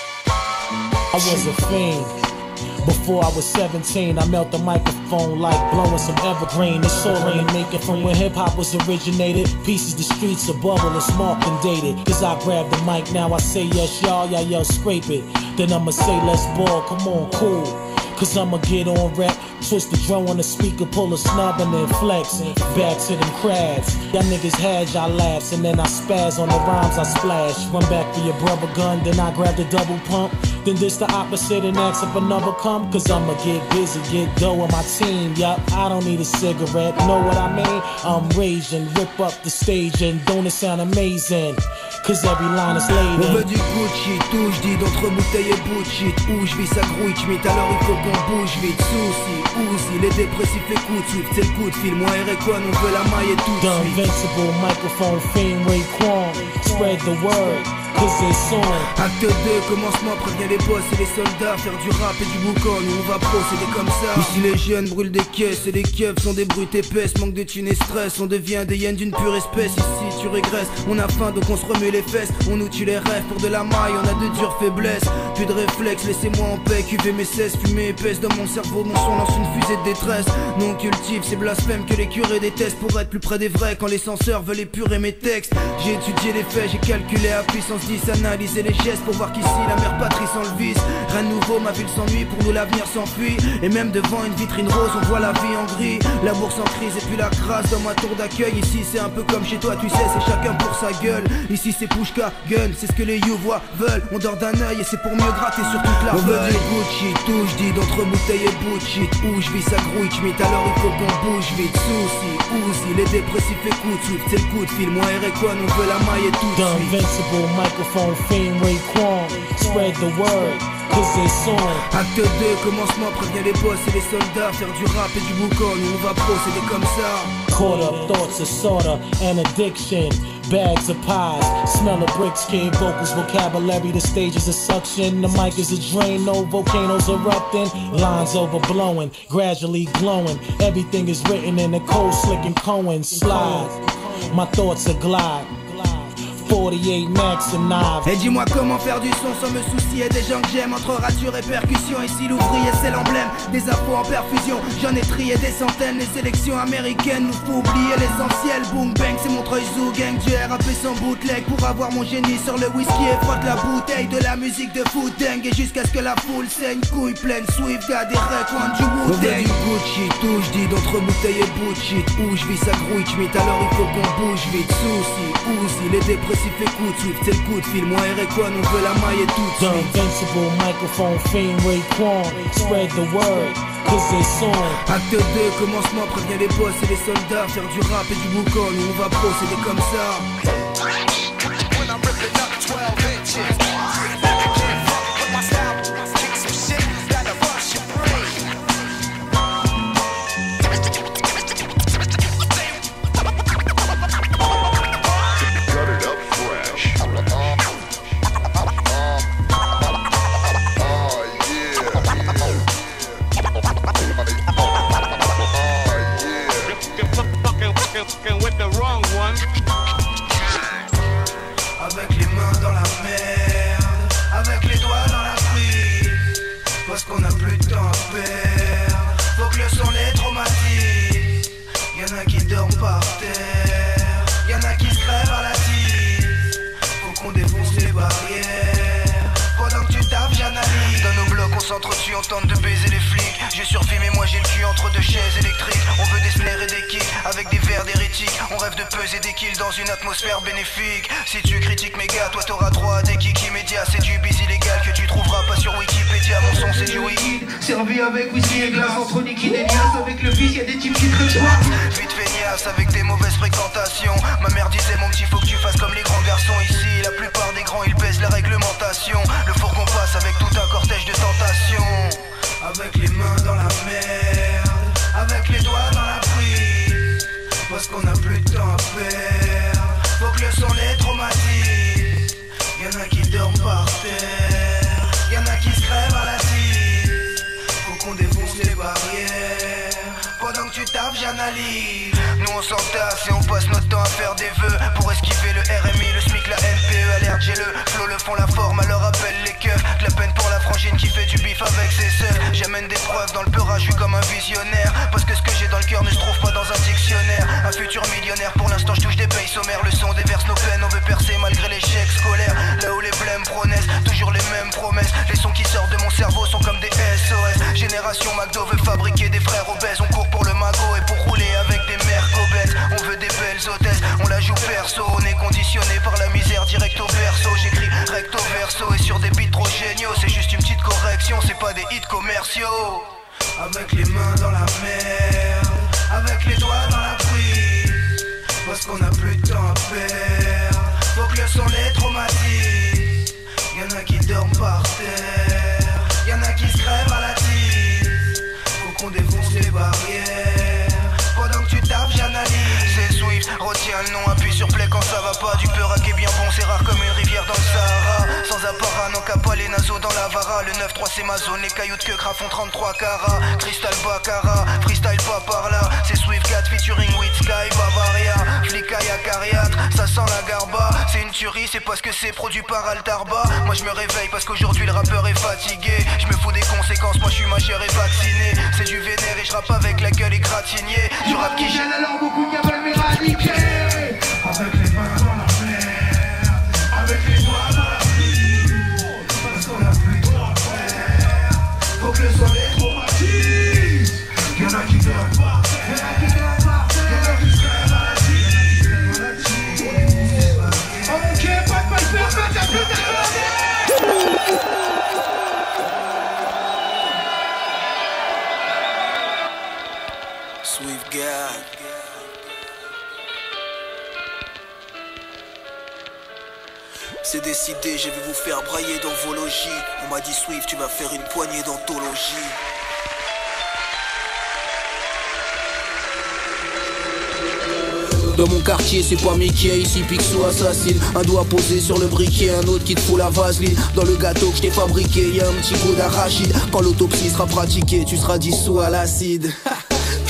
I was a fiend. Before I was seventeen, I melt the microphone like blowing some evergreen. It's so rainmaking from where hip-hop was originated. Pieces the streets of bubble, it's marked and dated. Cause I grab the mic, now I say yes y'all, y'all yell scrape it. Then I'ma say let's ball, come on, cool. Cause I'ma get on rap, twist the drum on the speaker, pull a snub and then flex. Back to them crabs. Y'all niggas had y'all laughs and then I spaz on the rhymes I splash. Run back for your brother gun, then I grab the double pump. Then this the opposite and ask if another come. Cause I'ma get busy, get dough on my team. Yup, I don't need a cigarette, know what I mean? I'm raging, rip up the stage and don't it sound amazing? Cause every line is laid in. On veut du Gucci, tout j'dis d'entre bouteilles et bullshit. Où j'vis ça grouille schmitt, alors il faut qu'on bouge vite. Souci, Uzi, les dépressifs écoutent Swift, c'est le coup de fil. Moi et Raekwon, on veut la maille et tout. The invincible microphone fiend Raekwon, spread the word. Acte deux, commencement, prévient les boss et les soldats. Faire du rap et du boucan, nous on va procéder comme ça. Ici les jeunes brûlent des caisses et les keufs sont des brutes épaisses. Manque de thunes et stress, on devient des hyènes d'une pure espèce. Ici tu régresses, on a faim donc on se remet les fesses. On nous tue les rêves pour de la maille, on a de dures faiblesses. Plus de réflexes, laissez-moi en paix. Q V mes seize, fumée épaisse dans mon cerveau. Mon son lance une fusée de détresse. Non cultive, c'est blasphème que les curés détestent. Pour être plus près des vrais quand les censeurs veulent épurer mes textes. J'ai étudié les faits, j'ai calculé à puissance dix, analyser les gestes pour voir qu'ici la mère patrie s'enlevise. Rien de nouveau, ma ville s'ennuie, pour nous l'avenir s'enfuit. Et même devant une vitrine rose, on voit la vie en gris. La bourse en crise et puis la crasse dans ma tour d'accueil. Ici c'est un peu comme chez toi, tu sais, c'est chacun pour sa gueule. Ici c'est Pushka, gun, c'est ce que les youvois veulent. On dort d'un œil et c'est pour mieux gratter sur toute la feuille. On veut du Gucci, tout j'dis d'entre bouteilles et bullshit. Où j'vis ça grouille schmitt, alors il faut qu'on bouge vite. Souci, Uzi, les dépressifs écoutent Swift, c'est le coup de fil. Moi et Raekwon, on veut la maille et tout de suite. The invincible microphone fiend Raekwon, spread the word, cause it's on. Acte deux, commencement, prévient les boss et les soldats. Faire du rap et du boucan, nous on va procéder comme ça. Caught up thoughts of sorta and addiction. Bags of pies, smell of bricks, kid vocals, vocabulary, the stage is a suction. The mic is a drain, no volcanoes erupting. Lines overblowing, gradually glowing. Everything is written in a cold slick and Cohen slide. My thoughts are glide. forty-eight Max and knives. Et dis-moi comment faire du son sans me soucier des gens que j'aime. Entre rature et percussion, ici l'ouvrier c'est l'emblème des infos en perfusion. J'en ai trié des centaines, les sélections américaines nous faut oublier l'essentiel. Boom bang c'est Montreuil Zoo Gang. J'ai rappé sans bootleg pour avoir mon génie sur le whisky et frotte la bouteille de la musique de foot dingue. Et jusqu'à ce que la foule saigne, couille pleine, Swift, gars des recoins du Wu-Tang. Du Gucci, tout j'dis d'entre bouteilles et bullshit. Où j'vis ça grouille schmitt, alors il faut qu'on bouge vite. Souci, Uzi, les dépressifs écoutent Swift, c'est le coup de fil. Moi et Rayquan, on veut la maille et tout The Invincible Microphone Fiend Rayquan. Spread the word, cause they song. Acte deux, commencement, préviens les boss et les soldats. Faire du rap et du boucan, nous on va procéder comme ça. When I'm ripping up twelve inches, can't fuck with my style, kick some shit, gotta rush your brain. Cut it up fresh. With the wrong one. Avec les mains dans la merde, avec les doigts dans la prise, parce qu'on a plus de temps à perdre. Faut que le son les traumatise. Y'en a qui dorment par terre, y'en a qui se crèvent à la tise. Faut qu'on défonce les barrières. Pendant que tu tapes, j'analyse. Dans nos blocs, on s'entretue, on tente de baiser les flics. J'ai survécu mais moi j'ai le cul entre deux chaises électriques. On veut des snares et des kicks avec des verres d'hérétiques. On rêve de peser des kills dans une atmosphère bénéfique. Si tu critiques mes gars, toi t'auras droit à des kicks immédiats. C'est du biz illégal que tu trouveras pas sur Wikipédia. Mon son c'est du wiki, servi avec whisky et glace. Entre liquide et liasse, avec le fils y'a des types qui te choix. Vite feignasse avec des mauvaises fréquentations. Ma mère disait mon petit faut que tu fasses comme les grands garçons. Ici la plupart des grands ils baissent la réglementation. Le fourgon passe avec tout un cortège de tentations. Avec les mains dans la merde, avec les doigts dans la prise, parce qu'on a plus de temps à perdre. Faut que le son les traumatise. Y'en a qui dorment par terre, y'en a qui se crèvent à la tise. Faut qu'on défonce les barrières. Pendant que tu tapes, j'analyse. Nous on s'entasse et on passe notre temps à faire des vœux pour esquiver le R M I, le SMIC, la N P E, alerte, j'ai le flow, le fond, la forme, alors appelle les keufs. De la peine pour la frangine qui fait du bif avec ses sœurs. J'amène des preuves dans le peurage, je suis comme un visionnaire. Parce que ce que j'ai dans le cœur ne se trouve pas dans un dictionnaire. Un futur millionnaire, pour l'instant je touche des pays sommaires. Le son déverse nos peines, on veut percer malgré l'échec scolaire. Là où les blêmes pronaissent, toujours les mêmes promesses. Les sons qui sortent de mon cerveau sont comme des S O S. Génération McDo veut fabriquer des frères obèses. On court pour le magot et pour rouler avec des mères obèses. On veut des belles hôtesses, on la joue perso. On est conditionné par la misère direct au berceau. J'écris recto verso et sur des beats trop géniaux. C'est juste une petite correction, c'est pas des hits commerciaux. Avec les mains dans la merde, avec les doigts dans la prise, parce qu'on a plus de temps à perdre. Faut que le son les traumatise. Y'en a qui dorment par terre, y'en a qui se crèvent à la tise. Faut qu'on défonce les barrières. Pendant que tu tapes, j'analyse. C'est Swift, retiens le nom, appuie sur play quand ça va pas. Du peur qui est bien bon, c'est rare comme une rivière dans le Sahara. Sans apparat, non qu'à pas les naseaux dans la vara. Le neuf trois c'est ma zone, les cailloux de queue grave font trente-trois carats. Crystal Baccara, freestyle pas par là. C'est Swift quatre featuring with Sky Bavaria. Flicaya Cariatre, ça sent la garba. C'est une tuerie, c'est parce que c'est produit par Altarba. Moi je me réveille parce qu'aujourd'hui le rappeur est fatigué. Je me fous des conséquences, moi je suis majeur et vacciné. C'est du vénère et je rappe avec la gueule égratignée. Du rap qui gêne alors beaucoup qui veulent m'éradiquer. Avec les mains dans la mer, avec les doigts dans la pluie, parce qu'on a plus de temps à faire. Faut que le soleil traumatise. Y'en a qui dorment par terre, y'en a qui dorment par terre, y'en a qui se crèvent à la tire. Ok, pas de mal faire, pas de plus de Swift God. C'est décidé, je vais vous faire brailler dans vos logis. On m'a dit Swift, tu vas faire une poignée d'anthologie. Dans mon quartier c'est pas Mickey, ici Picsou assassine. Un doigt posé sur le briquet, un autre qui te fout la vaseline. Dans le gâteau que je t'ai fabriqué, y'a un petit goût d'arachide. Quand l'autopsie sera pratiquée, tu seras dissous à l'acide. Je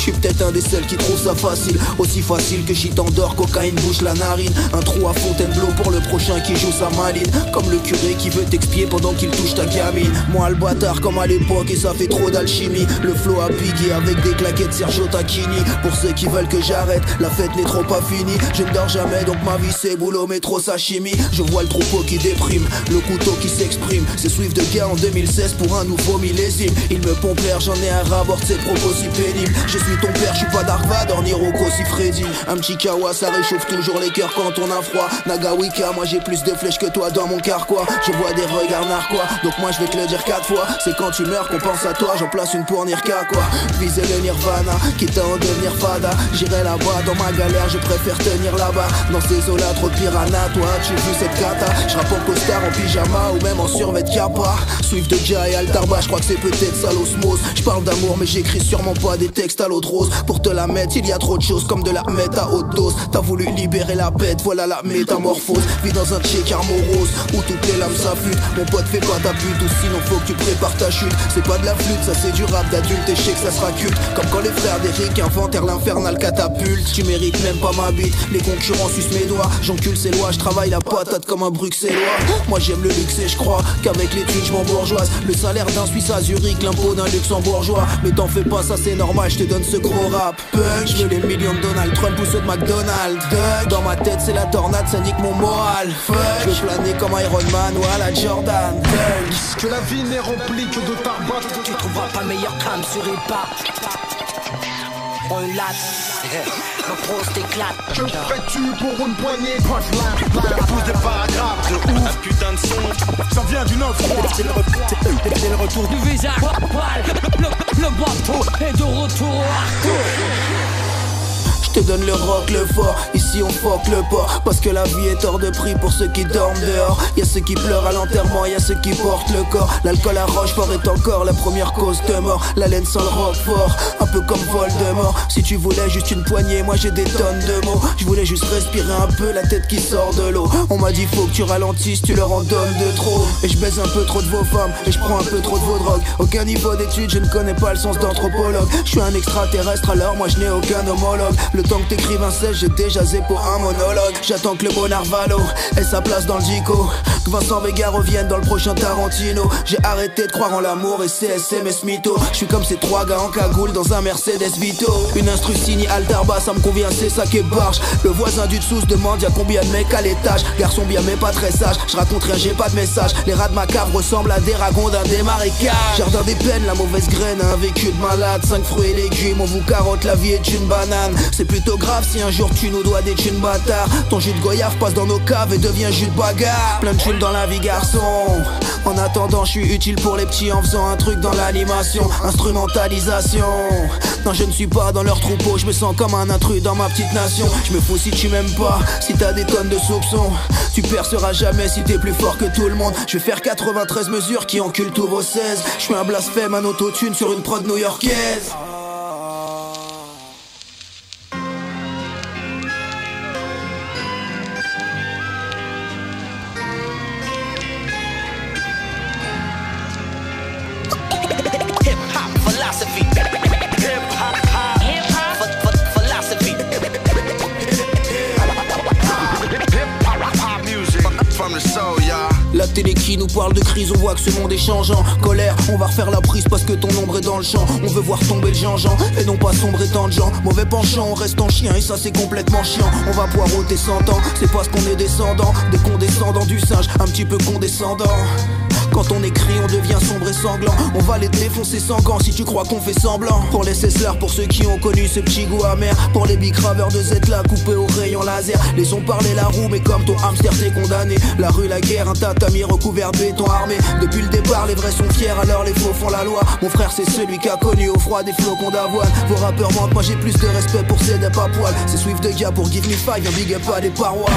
suis peut-être un des seuls qui trouve ça facile. Aussi facile que shit endort, cocaïne bouche la narine. Un trou à Fontainebleau pour le prochain qui joue sa maline. Comme le curé qui veut t'expier pendant qu'il touche ta gamine. Moi le bâtard comme à l'époque et ça fait trop d'alchimie. Le flow à Biggie avec des claquettes Sergio Tacchini. Pour ceux qui veulent que j'arrête, la fête n'est trop pas finie. Je ne dors jamais donc ma vie c'est boulot mais trop sashimi. Je vois le troupeau qui déprime, le couteau qui s'exprime. C'est Swift de gars en deux mille seize pour un nouveau millésime. Il me pompe l'air, j'en ai un rapport de ses propos si pénibles. Je suis ton père, je suis pas Dark Vador ni Rocco si Freddy. Un petit kawa ça réchauffe toujours les cœurs quand on a froid. Nagawika, moi j'ai plus de flèches que toi dans mon carquois. Je vois des regards narquois, donc moi je vais te le dire quatre fois. C'est quand tu meurs qu'on pense à toi, j'en place une pour Nirka quoi. Viser le Nirvana, quitte à en devenir fada. J'irai là-bas dans ma galère, je préfère tenir là-bas. Dans ces eaux là trop de piranha, toi tu vu cette cata. Je rappe en costard, en pyjama ou même en survêt kappa. Swift de Jay et Altarba, je crois que c'est peut-être ça l'osmose. Je parle d'amour mais j'écris sûrement pas des textes à l'eau de rose. Pour te la mettre il y a trop de choses comme de la mettre à haute dose. T'as voulu libérer la bête, voilà la métamorphose. Vis dans un check morose où toutes les lames s'affûtent. Mon pote fais pas ta pute ou sinon faut que tu prépares ta chute. C'est pas de la flûte, ça c'est du rap d'adulte et je sais que ça sera culte. Comme quand les frères d'Eric inventèrent l'infernal catapulte. Tu mérites même pas ma bite, les concurrents sucent mes doigts. J'encule ces lois, je travaille la patate comme un bruxellois. Moi j'aime le luxe et je crois qu'avec les thunes je m'embourgeoise. Le salaire d'un Suisse à Zurich, l'impôt d'un luxembourgeois. Mais t'en fais pas, ça c'est normal, je te donne ce gros rap. Punk, je veux les millions de Donald Trump ou ceux de McDonald's. Duck, dans ma tête c'est la tornade, ça nique mon moral. Fuck, je veux planer comme Iron Man ou à la Jordan. Duck, que la vie n'est remplie que de tarbat. Tu trouveras pas meilleur crâne sur hip-hop. On latte, ma prose t'éclate. Que fais-tu pour une poignée de punchline? Pousse des paragraphes de ouf. Un putain de son, ça vient du neuf trois. C'est le retour du visage. Le, le, le bateau est de retour au arco. Je te donne le rock, le fort, ici on fuck le port. Parce que la vie est hors de prix pour ceux qui dorment dehors. Y'a ceux qui pleurent à l'enterrement, y'a ceux qui portent le corps. L'alcool à Rochefort est encore la première cause de mort. La laine sans le rock fort, un peu comme Voldemort. Si tu voulais juste une poignée, moi j'ai des tonnes de mots. Je voulais juste respirer un peu, la tête qui sort de l'eau. On m'a dit faut que tu ralentisses, tu leur en donnes de trop. Et je baise un peu trop de vos femmes, et je prends un peu trop de vos drogues. Aucun niveau d'études, je ne connais pas le sens d'anthropologue. Je suis un extraterrestre alors moi je n'ai aucun homologue. Le temps que t'écrives un seize, j'ai déjà zé pour un monologue. J'attends que le bon Narvalo ait sa place dans le dico. Que Vincent Vega revienne dans le prochain Tarantino. J'ai arrêté de croire en l'amour et C S M S mytho. Je suis comme ces trois gars en cagoule dans un Mercedes Vito. Une instru signée Altarba, ça me convient, c'est ça qui est barge. Le voisin du dessous se demande y'a combien de mecs à l'étage. Garçon bien mais pas très sage, je raconte rien, j'ai pas de message. Les rats de ma cave ressemblent à des ragons d'un des marécages. Jardin des peines, la mauvaise graine, un vécu de malade. Cinq fruits et légumes, on vous carotte, la vie est une banane. C'est plutôt grave si un jour tu nous dois des thunes bâtards. Ton jus de goyave passe dans nos caves et devient jus de bagarre. Plein de thunes dans la vie garçon. En attendant je suis utile pour les petits en faisant un truc dans l'animation. Instrumentalisation. Non je ne suis pas dans leur troupeau, je me sens comme un intrus dans ma petite nation. Je me fous si tu m'aimes pas, si t'as des tonnes de soupçons. Tu perceras jamais si t'es plus fort que tout le monde. Je vais faire quatre-vingt-treize mesures qui enculent tous vos seize. Je suis un blasphème, un autotune sur une prod new-yorkaise. La télé qui nous parle de crise, on voit que ce monde est changeant. Colère, on va refaire la prise parce que ton ombre est dans le champ. On veut voir tomber le Jean-Jean et non pas sombrer tant de gens. Mauvais penchant, on reste en chien et ça c'est complètement chiant. On va poireauter cent ans, c'est parce qu'on est descendant des condescendants du singe, un petit peu condescendant. Quand on écrit, on devient sombre et sanglant. On va les défoncer sans gants si tu crois qu'on fait semblant. Pour les Cesslards, pour ceux qui ont connu ce petit goût amer. Pour les bicraveurs de Z là, coupés au rayon laser. Laissons parler la roue, mais comme ton hamster t'es condamné. La rue, la guerre, un tatami recouvert de béton armé. Depuis le départ, les vrais sont fiers, alors les faux font la loi. Mon frère, c'est celui qui a connu au froid des flocons d'avoine. Vos rappeurs mentent, moi j'ai plus de respect pour ces des pas poils. C'est Swift de gars pour Give Me Five, un big up à des parois.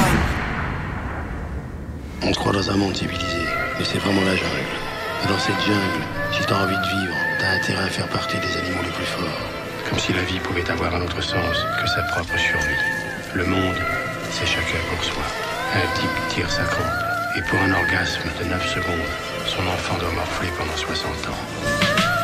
On se croit dans un monde civilisé, mais c'est vraiment la jungle. Et dans cette jungle, si t'as envie de vivre, t'as intérêt à faire partie des animaux les plus forts. Comme si la vie pouvait avoir un autre sens que sa propre survie. Le monde, c'est chacun pour soi. Un type tire sa crampe, et pour un orgasme de neuf secondes, son enfant doit morfler pendant soixante ans. Un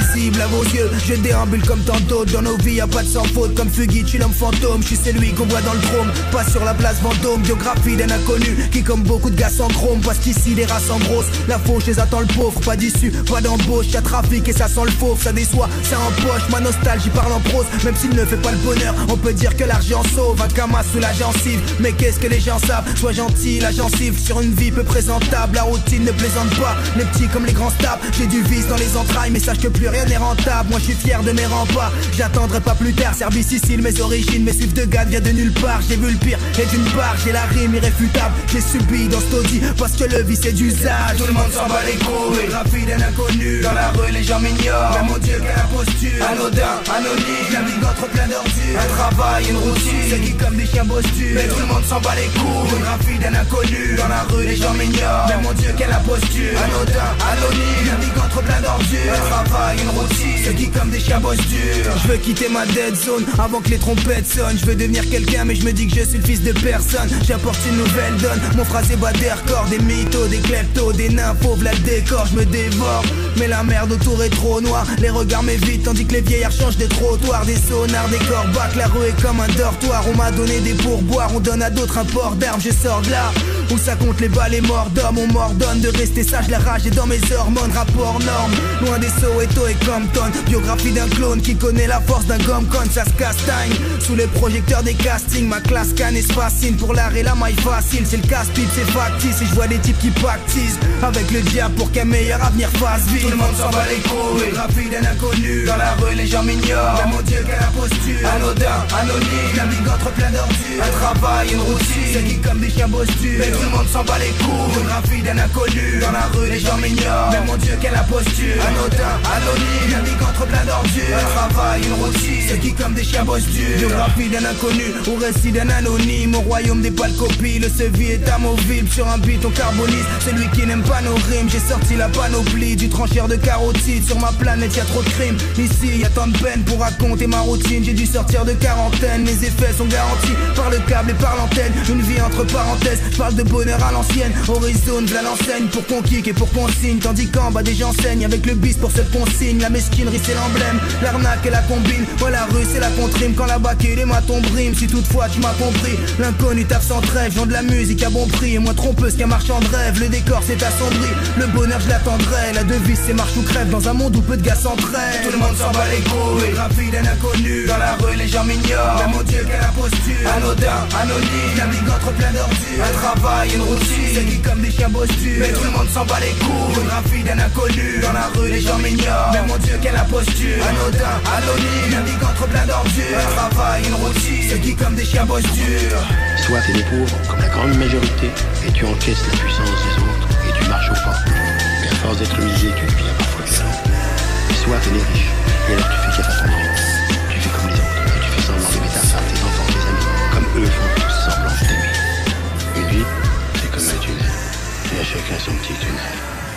invisible à vos yeux. Je déambule comme tant d'autres, dans nos vies y'a pas de sans faute. Comme Fuggy, tu l'homme fantôme, je suis celui qu'on voit dans le trône. Pas sur la place Vendôme, biographie d'un inconnu qui comme beaucoup de gars sans chrome. Parce qu'ici les races en grosse, la fauche les attend le pauvre. Pas d'issue, pas d'embauche, y'a trafic et ça sent le fauve. Ça déçoit, ça empoche, ma nostalgie parle en prose. Même s'il ne fait pas le bonheur, on peut dire que l'argent sauve. Un camas sous la gencive, mais qu'est-ce que les gens savent? Sois gentil, la gencive sur une vie peu présentable. La routine ne plaisante pas, les petits comme les grands stables. J'ai du vice dans les entrailles, mais sache que plus rien n'est rentable. Moi je suis fier de mes remparts, j'attendrai pas plus tard. Serbie, Sicile, mes origines, mes suifs de Gade vient de nulle part. J'ai vu le pire et d'une part, j'ai la rime irréfutable. J'ai subi dans ce taudis, parce que le vice est d'usage. Tout le monde s'en bat les couilles, graphie d'un inconnu. Dans la rue les gens m'ignorent, mais mon Dieu quelle imposture. Anodin, anonyme, la vie entre plein d'ordures. Un travail, une routine, c'est qui comme des chiens bostus. Mais tout le monde s'en bat les couilles, graphie d'un inconnu. Dans la rue les gens m'ignorent, mais mon Dieu quelle imposture. Anodin, anonyme, la vie entre plein d'ordures. Un travail, une routine, c'est qui comme des chiens bostus. Je veux quitter ma dead zone avant que les trompettes sonnent. Je veux devenir quelqu'un mais je me dis que je suis le fils de personne. J'apporte une nouvelle donne, mon phrasé bat des records. Des mythos, des kleptos, des nymphos, v'là le décor, je me dévore. Mais la merde autour est trop noire, les regards m'évitent tandis que les vieillards changent de trottoir. Des sonars, des corbacs, la rue est comme un dortoir. On m'a donné des pourboires, on donne à d'autres un port d'armes. Je sors de là où ça compte les balles et morts d'hommes. On m'ordonne de rester sage, la rage est dans mes hormones. Rapport norme, loin des Soweto et Compton. Biographie d'un clone qui connaît la force d'un gomme con. Ça se castagne sous les projecteurs des castings. Ma classe canne et se fascine, pour l'art et la maille facile. C'est le casse-pipe, c'est factice et je vois des types qui pactisent avec le diable pour qu'un meilleur avenir fasse vivre. Tout le monde s'en bat les couilles, graphie d'un inconnu. Dans la rue les gens m'ignorent, mais mon Dieu quelle imposture. Anodin, anonyme, la vie entre plein d'ordures. Un travail, une routine, c'est qui comme des chiens bostus. Mais tout le monde s'en bat les couilles, graphie d'un inconnu. Dans la rue les gens m'ignorent, mais mon Dieu quelle imposture. Anodin, anonyme, la vie entre plein d'ordures. Un travail, une routine, c'est qui comme des chiens bostus. Biographie d'un inconnu, au récit d'un anonyme. Au royaume des pâles copies, le Sevi est amovible. Sur un beat on carbonise, celui qui n'aime pas nos rimes. J'ai sorti la panoplie du trancheur de carotide. Sur ma planète y'a trop de crimes, ici y'a tant de peine pour raconter ma routine. J'ai dû sortir de quarantaine, mes effets sont garantis par le câble et par l'antenne. Une vie entre parenthèses, j'parle de bonheur à l'ancienne. Horizon, v'là l'enseigne pour qu'on kick et pour qu'on signe. Tandis qu'en bas des gens saignent avec le bis pour cette qu'on signe. La mesquinerie c'est l'emblème, l'arnaque et la combine. Ouais la rue c'est la contre-rime, quand la bac et les matons briment. Si toutefois tu m'as compris, l'inconnu tape sans trêve. J'vends de la musique à bon prix et moins trompeuse qu'un marchand de rêve. Le décor c'est assombri, le bonheur je l'attendrai. La devise c'est marche ou crève dans un monde où peu de gars s'entraînent. Tout le monde s'en bat les couilles, graphie d'un inconnu. Dans la rue les gens m'ignorent, mais mon Dieu quelle imposture. Anodin, anonyme, la vie entre plein d'ordures. Un travail, une routine, c'est qui comme des chiens bostus. Mais tout le monde s'en bat les couilles, graphie d'un inconnu. Dans la rue les gens m'ignorent, mais mon Dieu quelle imposture. Anodin, anonyme, la vie entre plein d'ordures. Un travail, une routine, c'est qui comme des chiens bostus. Soit t'es des pauvres, comme la grande majorité, et tu encaisses la puissance des autres, et tu marches au pas. Mais à force d'être misé, tu deviens parfois violent. Soit t'es des riches, et alors tu fais gaffe à ton enfant. Tu fais comme les autres, et tu fais semblant d'aimer ta femme, tes enfants, tes amis, comme eux font tous semblant de t'aimer. Une vie, c'est comme un tunnel, et à chacun son petit tunnel.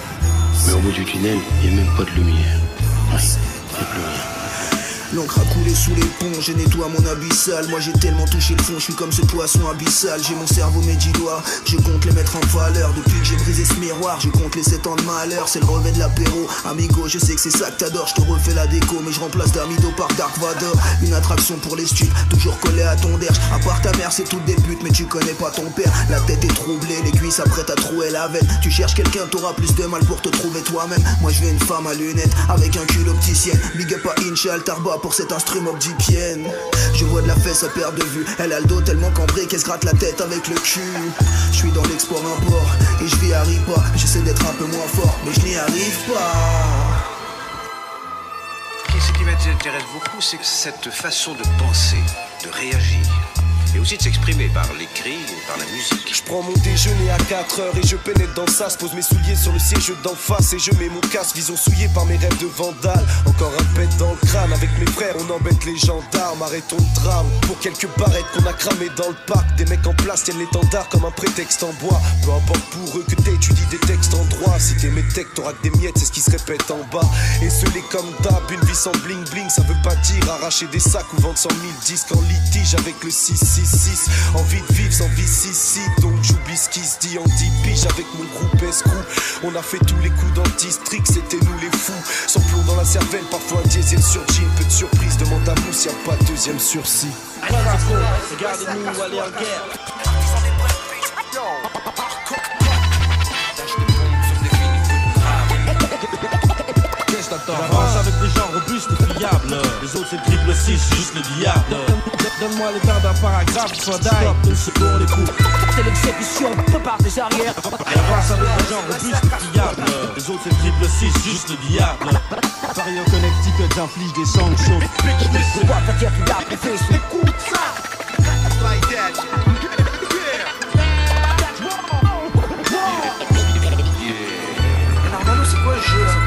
Mais au bout du tunnel, il n'y a même pas de lumière. Oui, il n'y a plus rien. L'encre a coulé sous les ponts, je nettoie mon abyssal. Moi j'ai tellement touché le fond, je suis comme ce poisson abyssal. J'ai mon cerveau mes dix doigts, je compte les mettre en valeur. Depuis que j'ai brisé ce miroir, je compte les sept ans de malheur. C'est le revêt de l'apéro, amigo, je sais que c'est ça que t'adores. Je te refais la déco, mais je remplace Damido par Dark Vador. Une attraction pour les stups, toujours collé à ton derge. À part ta mère c'est toutes des putes, mais tu connais pas ton père. La tête est troublée, les cuisses apprêtent à trouer la veine. Tu cherches quelqu'un, t'auras plus de mal pour te trouver toi-même. Moi je veux une femme à lunettes, avec un cul opticien. Big up à Incha Altarba pour cet instrument obdipienne. Je vois de la fesse à perte de vue. Elle a le dos tellement cambré qu'elle se gratte la tête avec le cul. Je suis dans l'export-import et je n'y arrive pas. J'essaie d'être un peu moins fort mais je n'y arrive pas. Ce qui m'intéresse beaucoup, c'est cette façon de penser, de réagir, et aussi de s'exprimer par l'écrit et par la musique. Je prends mon déjeuner à quatre heures et je pénètre dans ça. Pose mes souliers sur le siège d'en face et je mets mon casque. Vision souillée par mes rêves de vandale. Encore un pet dans le crâne. Avec mes frères on embête les gendarmes. Arrêtons le drame pour quelques barrettes qu'on a cramées dans le parc. Des mecs en place tiennent l'étendard comme un prétexte en bois. Peu importe pour eux que t'étudies des textes en droit. Si t'es métèque t'auras que des miettes, c'est ce qui se répète en bas. Et les comme d'hab, une vie sans bling bling. Ça veut pas dire arracher des sacs ou vendre cent mille disques en litige avec le six six. six six. Envie de vivre sans vicissite, donc j'oublie ce qui se dit en dix piges avec mon groupe Escrew. On a fait tous les coups dans le district, c'était nous les fous. Sans plomb dans la cervelle, parfois un diesel sur jean. Peu de surprise, demande à Mousse, y'a pas de deuxième sursis. Regardez-nous aller en guerre. J'avance avec des gens robustes et fiables. Les autres c'est le triple six, juste le diable. Donne-moi les temps d'un paragraphe, soit d'ail. Une seconde les coups. C'est l'exécution, prépare tes arrières. J'avance avec des gens robustes et fiables. Les autres c'est le triple six, juste le diable. Paris en Connecticut, j'inflige des sanctions. Je vois ta tête, tu l'as préféré, c'est écoute ça. Like that. Normalement, c'est quoi le jeu là?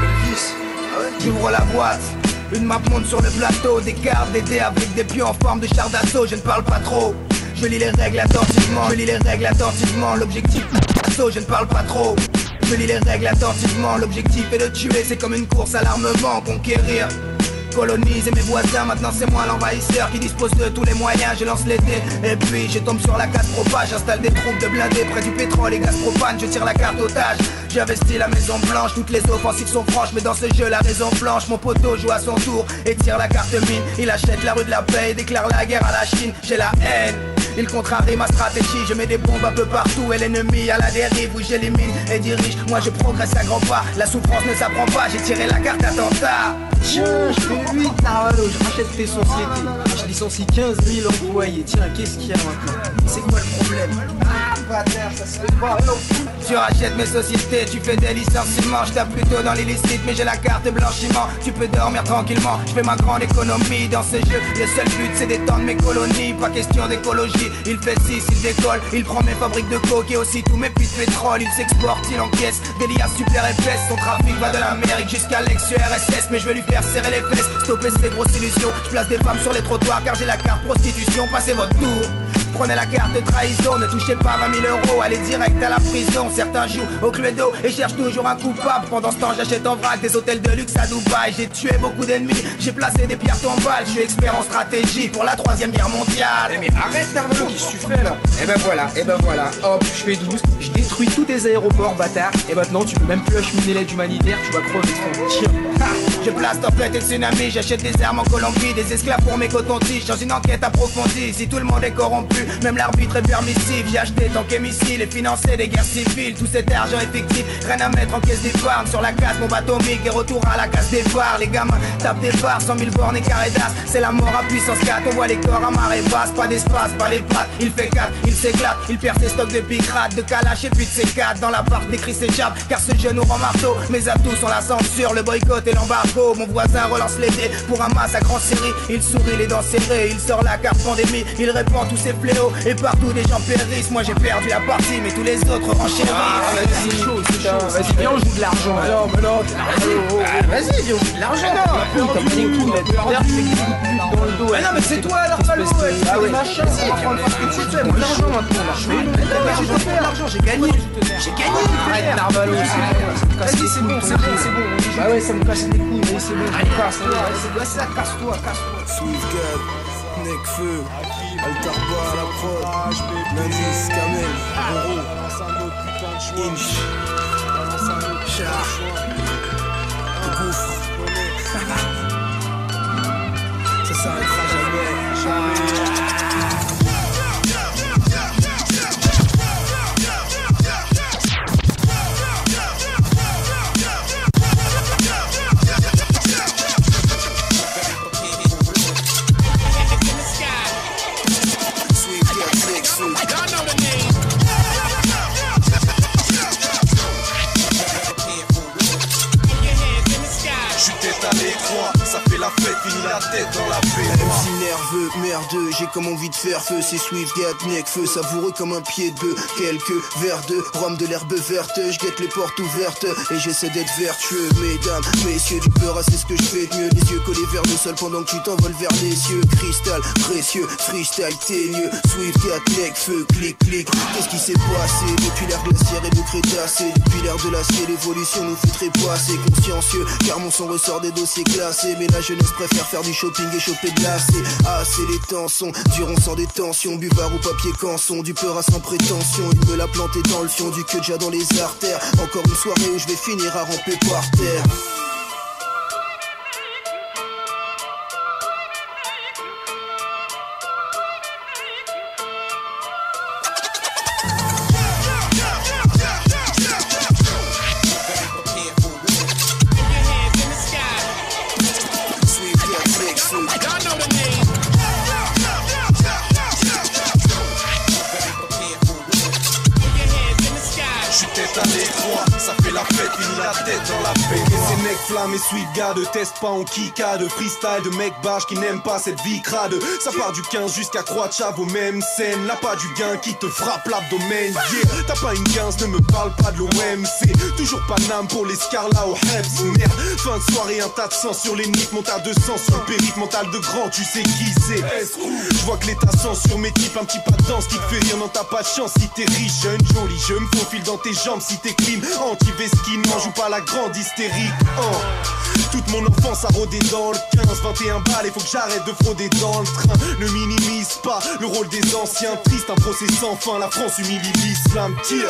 J'ouvre la boîte, une map monte sur le plateau, des cartes, des dés avec des pions en forme de char d'assaut. Je ne parle pas trop, je lis les règles attentivement, je lis les règles attentivement. L'objectif, je ne parle pas trop, je lis les règles attentivement. L'objectif est de tuer, c'est comme une course à l'armement, conquérir, coloniser mes voisins. Maintenant c'est moi l'envahisseur qui dispose de tous les moyens. Je lance les dés et puis je tombe sur la case propage. J'installe des troupes de blindés près du pétrole et gaz propane. Je tire la carte otage, j'investis la maison blanche. Toutes les offensives sont franches, mais dans ce jeu la raison blanche. Mon poteau joue à son tour et tire la carte mine. Il achète la rue de la paix et déclare la guerre à la Chine. J'ai la haine, il contrarie ma stratégie. Je mets des bombes un peu partout et l'ennemi à la dérive. Oui, j'élimine et dirige, moi je progresse à grands pas. La souffrance ne s'apprend pas, j'ai tiré la carte attentat. Tiens, je fais huit Narvalo, je rachète tes sociétés. Je licencie quinze mille employés. Tiens, qu'est-ce qu'il y a maintenant? C'est quoi le problème? Ah, bâtard, ça se fait pas. Tu rachètes mes sociétés, tu fais des licenciements. Je tape plutôt dans l'illicite, mais j'ai la carte blanchiment. Tu peux dormir tranquillement, je fais ma grande économie dans ce jeu. Le seul but c'est d'étendre mes colonies. Pas question d'écologie, il fait six, il décolle. Il prend mes fabriques de coke et aussi tous mes puits de pétrole. Il s'exporte, il encaisse des liasses super épaisses. Son trafic va de l'Amérique jusqu'à l'ex-U R S S. Mais je vais lui faire serrer les fesses, stopper ces grosses illusions. Je place des femmes sur les trottoirs car j'ai la carte prostitution. Passez votre tour, prenez la carte de trahison. Ne touchez pas vingt mille euros, allez direct à la prison. Certains jouent au Cluedo et cherchent toujours un coupable. Pendant ce temps j'achète en vrac des hôtels de luxe à Dubaï. J'ai tué beaucoup d'ennemis, j'ai placé des pierres tombales. Je suis expert en stratégie pour la troisième guerre mondiale. Eh mais arrête Narvalo, qu'est-ce que tu fais là? Eh ben voilà, eh ben voilà, hop, je fais douze, je détruis tous tes aéroports bâtard. Et maintenant tu peux même plus acheminer l'aide humanitaire, tu vas crever. Tiens. Je place tempête et tsunami, j'achète des armes en Colombie, des esclaves pour mes cotons-tiges, dans une enquête approfondie. Si tout le monde est corrompu, même l'arbitre est permissif. J'ai acheté tanks et missiles et financé des guerres civiles. Tout cet argent est fictif, rien à mettre en caisse d'épargne. Sur la casse, bombe atomique et retour à la case départ. Les gamins tapent des barres, cent mille bornes et carré d'as. C'est la mort à puissance quatre, on voit les corps à marée basse. Pas d'espace, pas les pattes, il fait quatre, il s'éclate. Il perd ses stocks de picrate, de calache et puis de C quatre. Dans l'appart, des cris s'échappent, car ce jeu nous rend marteau. Mes atouts sont la censure, le boycott et l'embargo. Mon voisin relance les dés pour un massacre en série. Il sourit les dents serrées, il sort la carte pandémie. Il répand tous ses fléaux et partout des gens périssent. Moi j'ai perdu la partie mais tous les autres renchérissent. Ah, vas-y, c'est chaud, c'est chaud. Vas-y, viens on joue de l'argent. Alors, mais non, vas-y, viens on joue de l'argent. Non, t'as pris une coup, d'ailleurs tu fais des coups de pute dans le dos. Ah non mais c'est toi Narvalo, ah ouais, machin, c'est parce que tu fais mon argent maintenant. Je fais l'argent, j'ai gagné. J'ai gagné. Arrête Narvalo, vas-y c'est bon, c'est bon, c'est bon. Bah ouais, ça me casse les couilles, mais c'est bon, je me casse. Vas-y, casse-toi, casse-toi. Swiftgad, Necfeu, Altarba à la prod, Nazis, Kamel, Goro, Inch, Char, Gouffre. Ça s'arrêtera jamais, jamais. Ça fait la fête, fini la tête dans la paix. M C nerveux, merdeux, j'ai comme envie de faire feu. C'est Swiftgad, Necfeu, savoureux comme un pied de bœuf. Quelques verres de rhum, de l'herbe verte. Je guette les portes ouvertes et j'essaie d'être vertueux. Mesdames, messieurs, du peur, c'est ce que je fais de mieux. Les yeux collés vers le sol pendant que tu t'envoles vers les cieux. Cristal, précieux, freestyle, ténieux. Swiftgad, Necfeu, clic, clic. Qu'est-ce qui s'est passé depuis l'ère glaciaire et le crétacé? Depuis l'ère de l'acier, l'évolution nous fait trépasser. Consciencieux, car mon son ressort des dossiers classés. Mais la jeunesse préfère faire du shopping et choper de l'A C. Assez et les temps sont durons sans détention, buvard ou papier canson, du peur à sans prétention. Il me l'a planté dans le fion, du queue déjà dans les artères. Encore une soirée où je vais finir à ramper par terre. Flamme et sweet gars de test pas en kika, de freestyle, de mec bâche qui n'aime pas cette vie crade. Ça part du quinze jusqu'à Croix-de-Chave aux mêmes scènes. Là pas du gain qui te frappe l'abdomen. Yeah, t'as pas une quinze, ne me parle pas de l'O M C. Toujours pas d'âme pour les scarlats au Hebs. Merde, fin de soirée, un tas de sang sur les nids. Monte à deux cents sur le périph' mental de grand, tu sais qui c'est. Je vois que l'état sent sur mes types, un petit pas de danse qui te fait rire. Non t'as pas de chance si t'es riche, jeune, joli. Je me faufile dans tes jambes si t'es clean. Anti-vesquine, n'en joue pas la grande hystérique. Oh. Toute mon enfance a rôdé dans le quinze, vingt et un balles, il faut que j'arrête de frauder dans le train. Ne minimise pas le rôle des anciens tristes, un procès sans fin, la France humilie l'islam. Tire.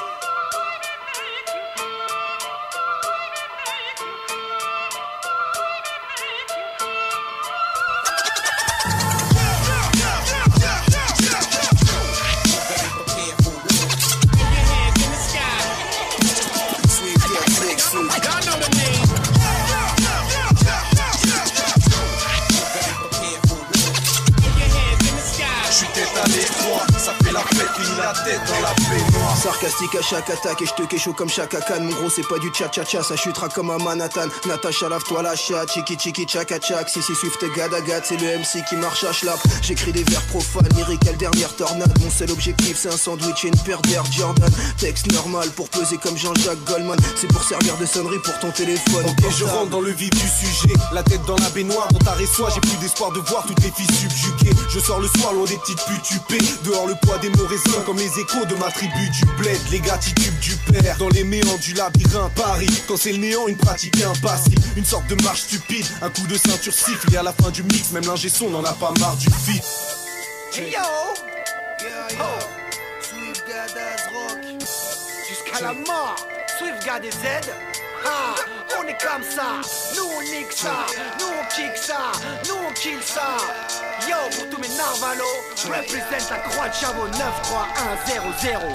Sarcastique à chaque attaque et je te kécho comme Chaka Khan. Mon gros c'est pas du tcha-tcha-tcha, ça chutera comme à Manhattan. Natacha lave-toi la chatte, chiki chiki chaka chak. Si si Swift gadagat, c'est le M C qui marche à schlapp. J'écris des vers profanes, lyrical dernière tornade. Mon seul objectif c'est un sandwich et une paire d'Air Jordan. Texte normal pour peser comme Jean-Jacques Goldman. C'est pour servir de sonnerie pour ton téléphone. Ok, je rentre dans le vif du sujet, la tête dans la baignoire, dans ta réçoit. J'ai plus d'espoir de voir toutes les filles subjuguées. Je sors le soir loin des petites putes huppées. Dehors le poids des mots résonne comme les échos de ma tribu du bled. Les gratitudes du père, dans les méandres du labyrinthe Paris. Quand c'est le néant, une pratique impassible. Une sorte de marche stupide, un coup de ceinture siffle. Et à la fin du mix, même l'ingé son n'en a pas marre du feat. Hey yo, yeah, yo. Swift God as rock jusqu'à la mort. Swift God et Z. Ah, on est comme ça, nous on nique ça, nous on kick ça, nous on kill ça. Yo, pour tous mes narvalos, je représente la Croix-de-Chave au neuf trois un zéro zéro.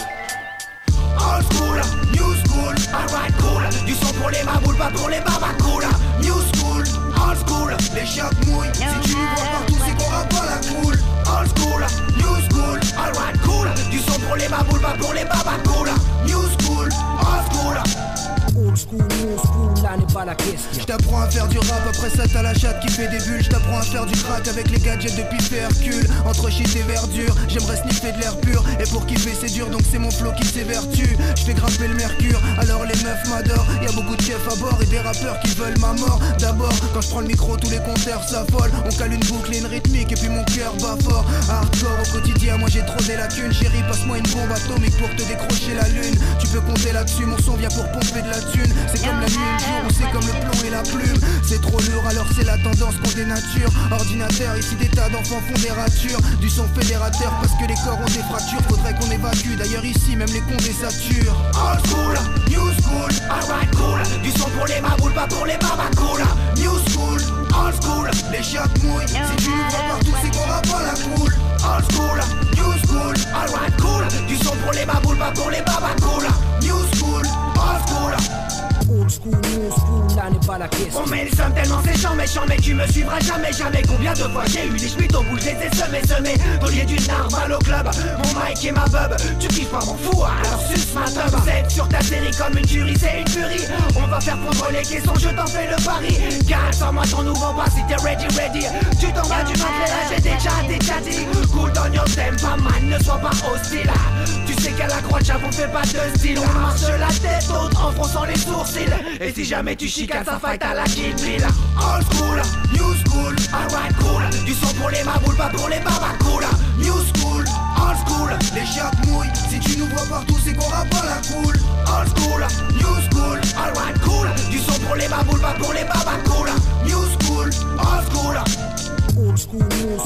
Old school, new school, alright cool. Du son pour les maboules, pas pour les babacools. New school, old school, les chocs mouillent. Si tu vois partout, c'est qu'on rappe pas la cool. Old school, new school, alright cool. Du son pour les maboules, pas pour les babacools. New school, old school. Old school, new school, là n'est pas la question. J't'apprends à faire du rap, après ça t'as la chatte qui fait des bulles. J't'apprends à faire du crack avec les gadgets de pipe et Hercule. Entre shit et verdure, j'aimerais sniffer de l'air pur. Et pour kiffer c'est dur, donc c'est mon flow qui s'évertue. J'fais grimper le mercure, alors les meufs m'adorent. Y'a beaucoup de chefs à bord et des rappeurs qui veulent ma mort. D'abord, quand je prends le micro, tous les concerts s'affolent. On cale une boucle et une rythmique et puis mon cœur bat fort. Hardcore au quotidien, moi j'ai trop des lacunes. Chérie, passe-moi une bombe atomique pour te décrocher la lune. Tu peux compter là-dessus, mon son vient pour pomper de la thune. C'est comme la nuit et le jour, ou c'est comme le plomb et la plume. C'est trop lourd, alors c'est la tendance qu'on dénature. Ordinateur, ici des tas d'enfants font des ratures. Du son fédérateur parce que les corps ont des fractures. Faudrait qu'on évacue, d'ailleurs ici même les cons des satures. Old school, new school, alright cool. Du son pour les maboules, pas pour les babacools. New school, old school, les chocs mouillent. Si tu nous vois partout, c'est qu'on rappe pas la cool. Old school, new school, alright cool. Du son pour les maboules, pas pour les babacools. New school, old school. Old school, new school, là n'est pas la question. On met le somme tellement c'est chiant, méchant, mais tu me suivras jamais, jamais. Combien de fois j'ai eu des schmitts au bout, je les ai semés, semés. Collier d'une narval au club, mon mic et ma bub. Tu kiffes pas mon fou, alors suce ma tub. C'est sur ta série comme une jury, c'est une furie. On va faire fondre les caissons, je t'en fais le pari. Car sors-moi ton nouveau bras si t'es ready, ready. Tu t'en vas du ventre là, j'ai déjà, déjà dit. Cool dans your tempo, man, ne sois pas hostile. Tu sais qu'à la Croix-de-Chave on fait pas de style. On marche la tête haute en fronçant les sourcils. Et si jamais tu chicanes, ça fight à la Kill Bill. Old school, new school, alright cool. Du son pour les maboules, pas pour les babacools. New school, old school, les chocs mouillent. Si tu nous vois partout, c'est qu'on rappe pas la cool. Old school, new school, alright cool. Du son pour les maboules, pas pour les babacools. New school, old school. Old school, new school,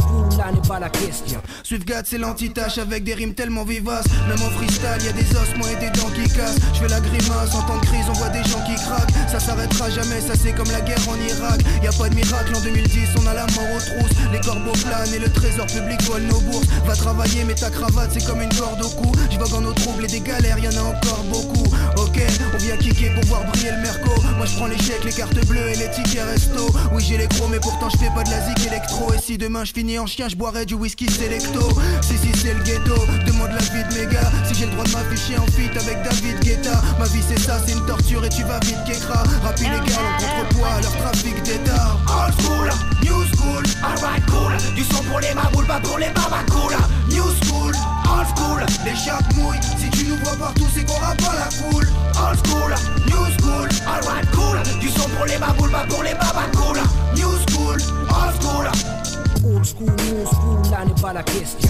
là n'est pas la question. Swiftgat c'est l'anti-tâche avec des rimes tellement vivaces. Même en freestyle y'a des ossements et des dents qui cassent. Je fais la grimace, en temps de crise on voit des gens qui craquent. Ça s'arrêtera jamais, ça c'est comme la guerre en Irak. Y'a pas de miracle en deux mille dix, on a la mort aux trousses. Les corbeaux planent et le trésor public vole nos bourses. Va travailler mais ta cravate c'est comme une corde au cou. Je vogue en nos troubles et des galères, y'en a encore beaucoup. Ok, on vient kicker pour voir briller le merco. Moi je prends les chèques, les cartes bleues et les tickets resto. Oui j'ai les crocs mais pourtant je fais pas de la zik électro. Et si demain je finis en chien, je boirai du whisky sélecto. Si si c'est le ghetto, demande la vie de mes gars. Si j'ai le droit de m'afficher en feat avec David Guetta. Ma vie c'est ça, c'est une torture et tu vas vite qu'écra. Rap illégal en contrepoids à leur trafic d'état. Old school, new school, alright cool. Du son pour les maboules, pas pour les babacools. New school, old school, les chattes mouillent. Si tu nous vois partout c'est qu'on rappe pas la cool. Old school, new school, alright cool. Du son pour les maboules, pas pour les babacools. New school, old school. Old school, new school, là n'est pas la question.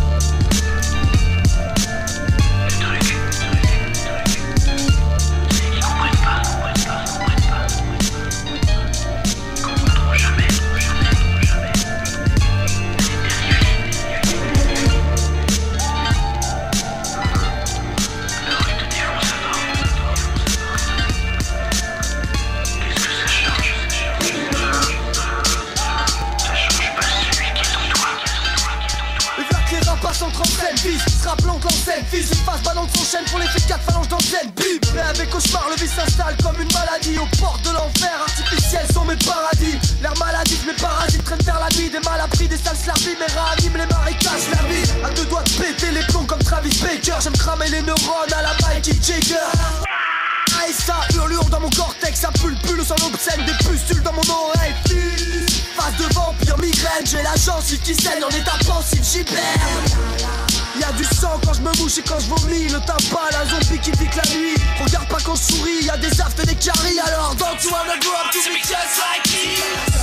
Sera plante l'enseigne, fils une face balance son chaîne pour les filles quatre phalanges d'ancienne. Bim, mais avec cauchemar le vice s'installe comme une maladie. Aux portes de l'enfer, artificiels sont mes paradis. L'air maladif, mes parasites traînent vers la nuit. Des mal appris, des sales slarbis, mais réaniment les marécages. La vie, à deux doigts de péter les plombs comme Travis Baker. J'aime cramer les neurones à la Mikey Jagger. Ah, et ça hurlure dans mon cortex, ça pull pull sans obscène, des pustules dans mon oreille. Face de vampire, migraine, j'ai la gencive qui saigne en état pensif, j'hiberne. Y'a du sang quand je me mouche et quand je vomis. Ne tape pas la zombie qui pique la nuit. Regarde pas quand je souris, y'a des aftes et des caries. Alors don't you wanna grow up to be just like me?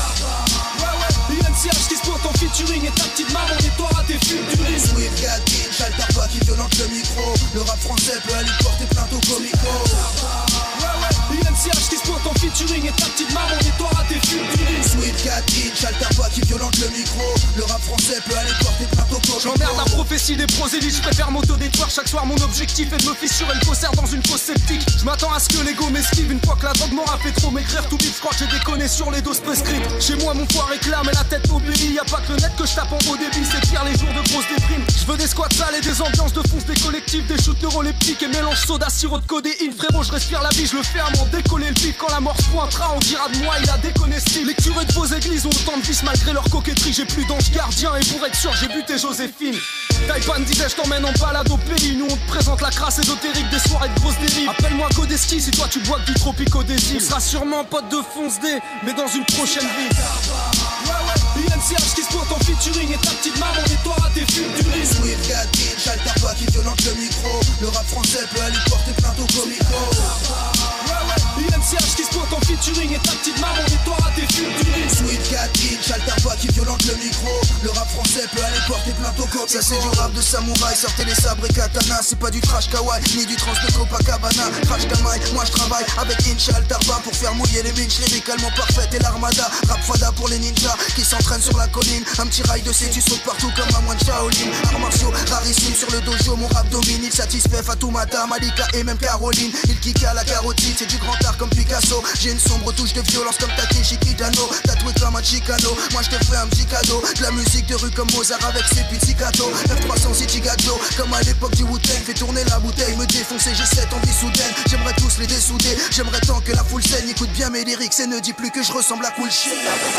Ouais ouais, I N C H qui se pointe en featuring. Et ta petite maman nettoiera tes futuristes. Swiftgat, j'altère pas qui violente le micro. Le rap français peut aller porter plainte au comico. Ouais ouais, I N C H qui se pointe en featuring. Et ta petite maman nettoiera tes futuristes. Swiftgat, j'altère pas qui violente le micro. Le rap français peut aller porter plainte au comico. J'emmerde la prophétie des prosélytes, je préfère m'auto-détruire chaque soir. Mon objectif est de me fissurer le faussaire dans une fosse sceptique. Je m'attends à ce que l'ego m'esquive une fois que la drogue m'aura fait trop m'écrire tout vite. Je crois que j'ai déconné sur les doses prescrites. Chez moi mon foie réclame et la tête obéit. Y'a pas que le net que je tape en haut débit, c'est pire les jours de grosses déprimes. Je veux des squats sales et des ambiances de fonce, des collectifs, des shoots neuroleptiques et mélange soda, sirop de codéine. Frérot je respire la vie, je le fais à m'en décoller le pif. Quand la mort se pointera on dira de moi il a déconné style. Les curés de vos églises ont autant de vices malgré leur coquetterie. J'ai plus d'ange gardien et pour être sûr j'ai buté Joséphine. Taipan disait je t'emmène en balade au pays. Nous on te présente la crasse ésotérique des soirées de grosses dérives. Appelle-moi Codeski si toi tu bois que du Tropico Désir. On sera sûrement pote de Fonce D mais dans une prochaine vie. Ouais ouais, I N C H qui se pointe en featuring. Et ta petite maman nettoiera tes futuristes. Swiftgat, j'altère pas qui violente le micro. Le rap français peut aller porter plainte au comico. Ouais ouais, I N C H qui se pointe en featuring. Et ta petite maman nettoiera tes futuristes. Swiftgat, j'altère pas qui violente le micro. Le rap français peut aller porter plainte au comico. Ça c'est du rap de samouraï, sortez les sabres et katana. C'est pas du trash kawaii, ni du trans de Copacabana. Trash Kamaï, moi je travaille avec Incha Altarba pour faire mouiller les minches, lyricalement parfaite et l'armada. Rap fada pour les ninjas qui s'entraînent sur la colline. Un petit rail de C, tu sautes partout comme un moine Shaolin. Arts martiaux, rarissime sur le dojo, mon rap domine. Il satisfait Fatoumata, Malika et même Caroline. Il kick à la carotide, c'est du grand art comme Picasso. J'ai une sombre touche de violence comme Takeshi Kitano. Tatoué comme un Chicano, moi je te fais un petit cadeau. De la musique de rue comme Mozart avec ses pizzicato. neuf trois cents City Gajo, comme à l'époque du Wu-Tang. Fais tourner la bouteille, me défoncer, j'ai cette envie soudaine. J'aimerais tous les dessouder, j'aimerais tant que la foule saigne. Écoute bien mes lyrics et ne dis plus que je ressemble à Cool Shit.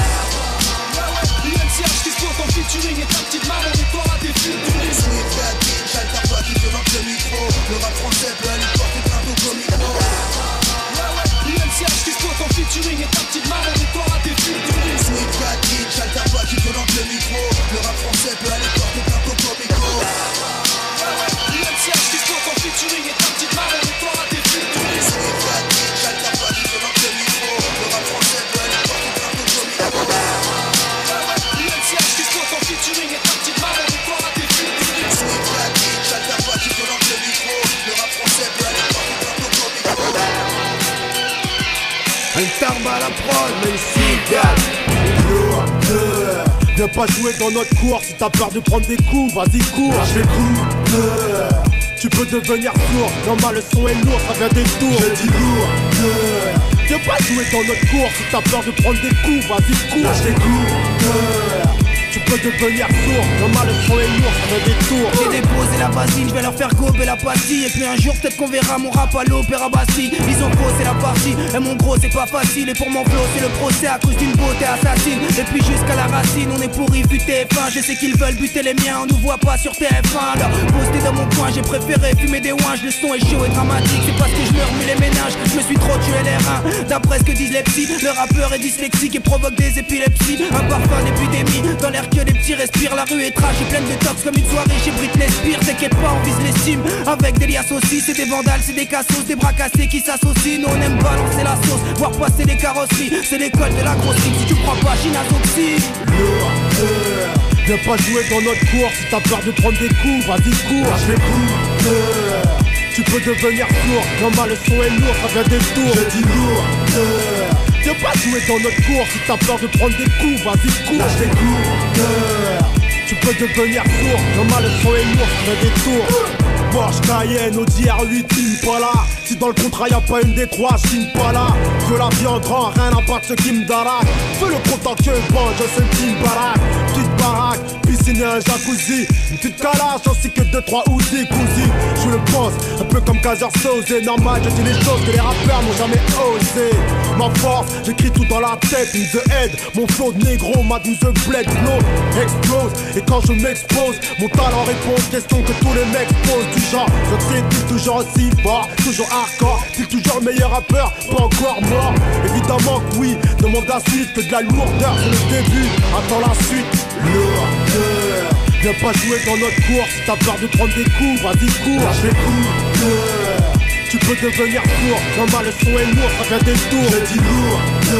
I N C H qui se pointe en featuring. Et ta petite maman nettoiera tes futuristes. Swiftgat, j'altère pas qui violente le micro. Le rap français peut aller porter plainte au comico. Ouais ouais, I N C H qui se pointe en featuring. Et ta petite maman nettoiera tes futuristes. Swiftgat, j'altère pas qui violente le micro. Le rap français peut aller porter plainte au comico. Ouais ouais, I N C H qui se pointe en featuring. Et ta petite maman nettoiera tes futuristes. Swiftgat, j'altère pas qui violente le micro. Le rap français peut aller porter plainte au comico. Ouais ouais, I N C H qui se pointe en featuring. Et ta petite maman nettoiera tes futuristes. Swiftgat, j'altère pas qui violente le micro. Le rap français peut aller porter plainte au comico. Un tarba à la prod, mais Swiftgat, lourd, deux, Viens pas jouer dans notre cours, si t'as peur de prendre des coups, vas-y cours. Je l'écoute. Tu peux devenir sourd, non ma leçon est lourde, ça vient des tours. Je dis lourd. Viens pas jouer dans notre cours, si t'as peur de prendre des coups, vas-y cours. Je l'écoute. Tu peux devenir sourd, non ma leçon est lourde, ça vient des tours. J'ai déposé la basine, je vais leur faire gober la pastille. Et puis un jour peut-être qu'on verra mon rap à l'opéra Bastille. Ils ont faussé la partie, et mon gros c'est pas facile. Et pour mon flow c'est le procès à cause d'une beauté assassine. Et puis jusqu'à la racine, on est pourri vu T F un. Je sais qu'ils veulent buter les miens, on nous voit pas sur T F un. Alors posté dans mon coin, j'ai préféré fumer des ouinges. Le son est chaud et dramatique, c'est parce que je me remue les ménages. Je me suis trop tué les reins, d'après ce que disent les psys. Le rappeur est dyslexique et provoque des épilepsies. Un parfum d'épidémie, dans l'air que les petits respirent. La rue est trash et pleine de tox comme une soirée chez Britney Spears. T'inquiète pas, on vise les cimes avec des liasses aussi. C'est des vandales, c'est des cassos, des bras cassés qui s'associent. Nous on aime balancer la sauce, voir passer les carrosseries. C'est l'école de la grosse rime, si tu crois pas, Chinazoxy. Viens pas jouer dans notre cours, si t'as peur de prendre des coups, vas-y cours. Je l'écoute. Tu peux devenir sourd, non ma leçon est lourde, ça vient des tours. Je dis lourd. Viens pas jouer dans notre cours, si t'as peur de prendre des coups, vas-y cours. Je l'écoute. Tu peux devenir sourd, non ma leçon est lourde, ça vient des tours. Porsche Cayenne, Audi R huit, Impala. Si dans le contrat y'a pas une des trois, signe pas là. Je la vie en grand, rien à part de ce qui me daraque. Fais le content que bon, je sais une team baraque. Petite baraque, piscine et un jacuzzi. Une petite calage ainsi que deux trois Uzi, cousi. Je le pense, un peu comme Kaiser Soze. Normal, je dis les choses que les rappeurs n'ont jamais osé. Ma force, j'écris tout dans la tête, in the head. Mon flow de négro, ma douze bled flow explose. Et quand je m'expose, mon talent répond aux questions que tous les mecs posent. Du genre, j'oxyde toujours aussi fort, toujours hardcore. T'es toujours le meilleur rappeur, pas encore mort. Évidemment que oui, demande la suite, que de la lourdeur, c'est le début, attends la suite. Lourdeur. Viens pas jouer dans notre cours, si t'as peur de prendre des coups, vas-y cours. Je l'écoute. Tu peux devenir sourd, non ma leçon est lourde, ça vient des tours. Je dis lourd.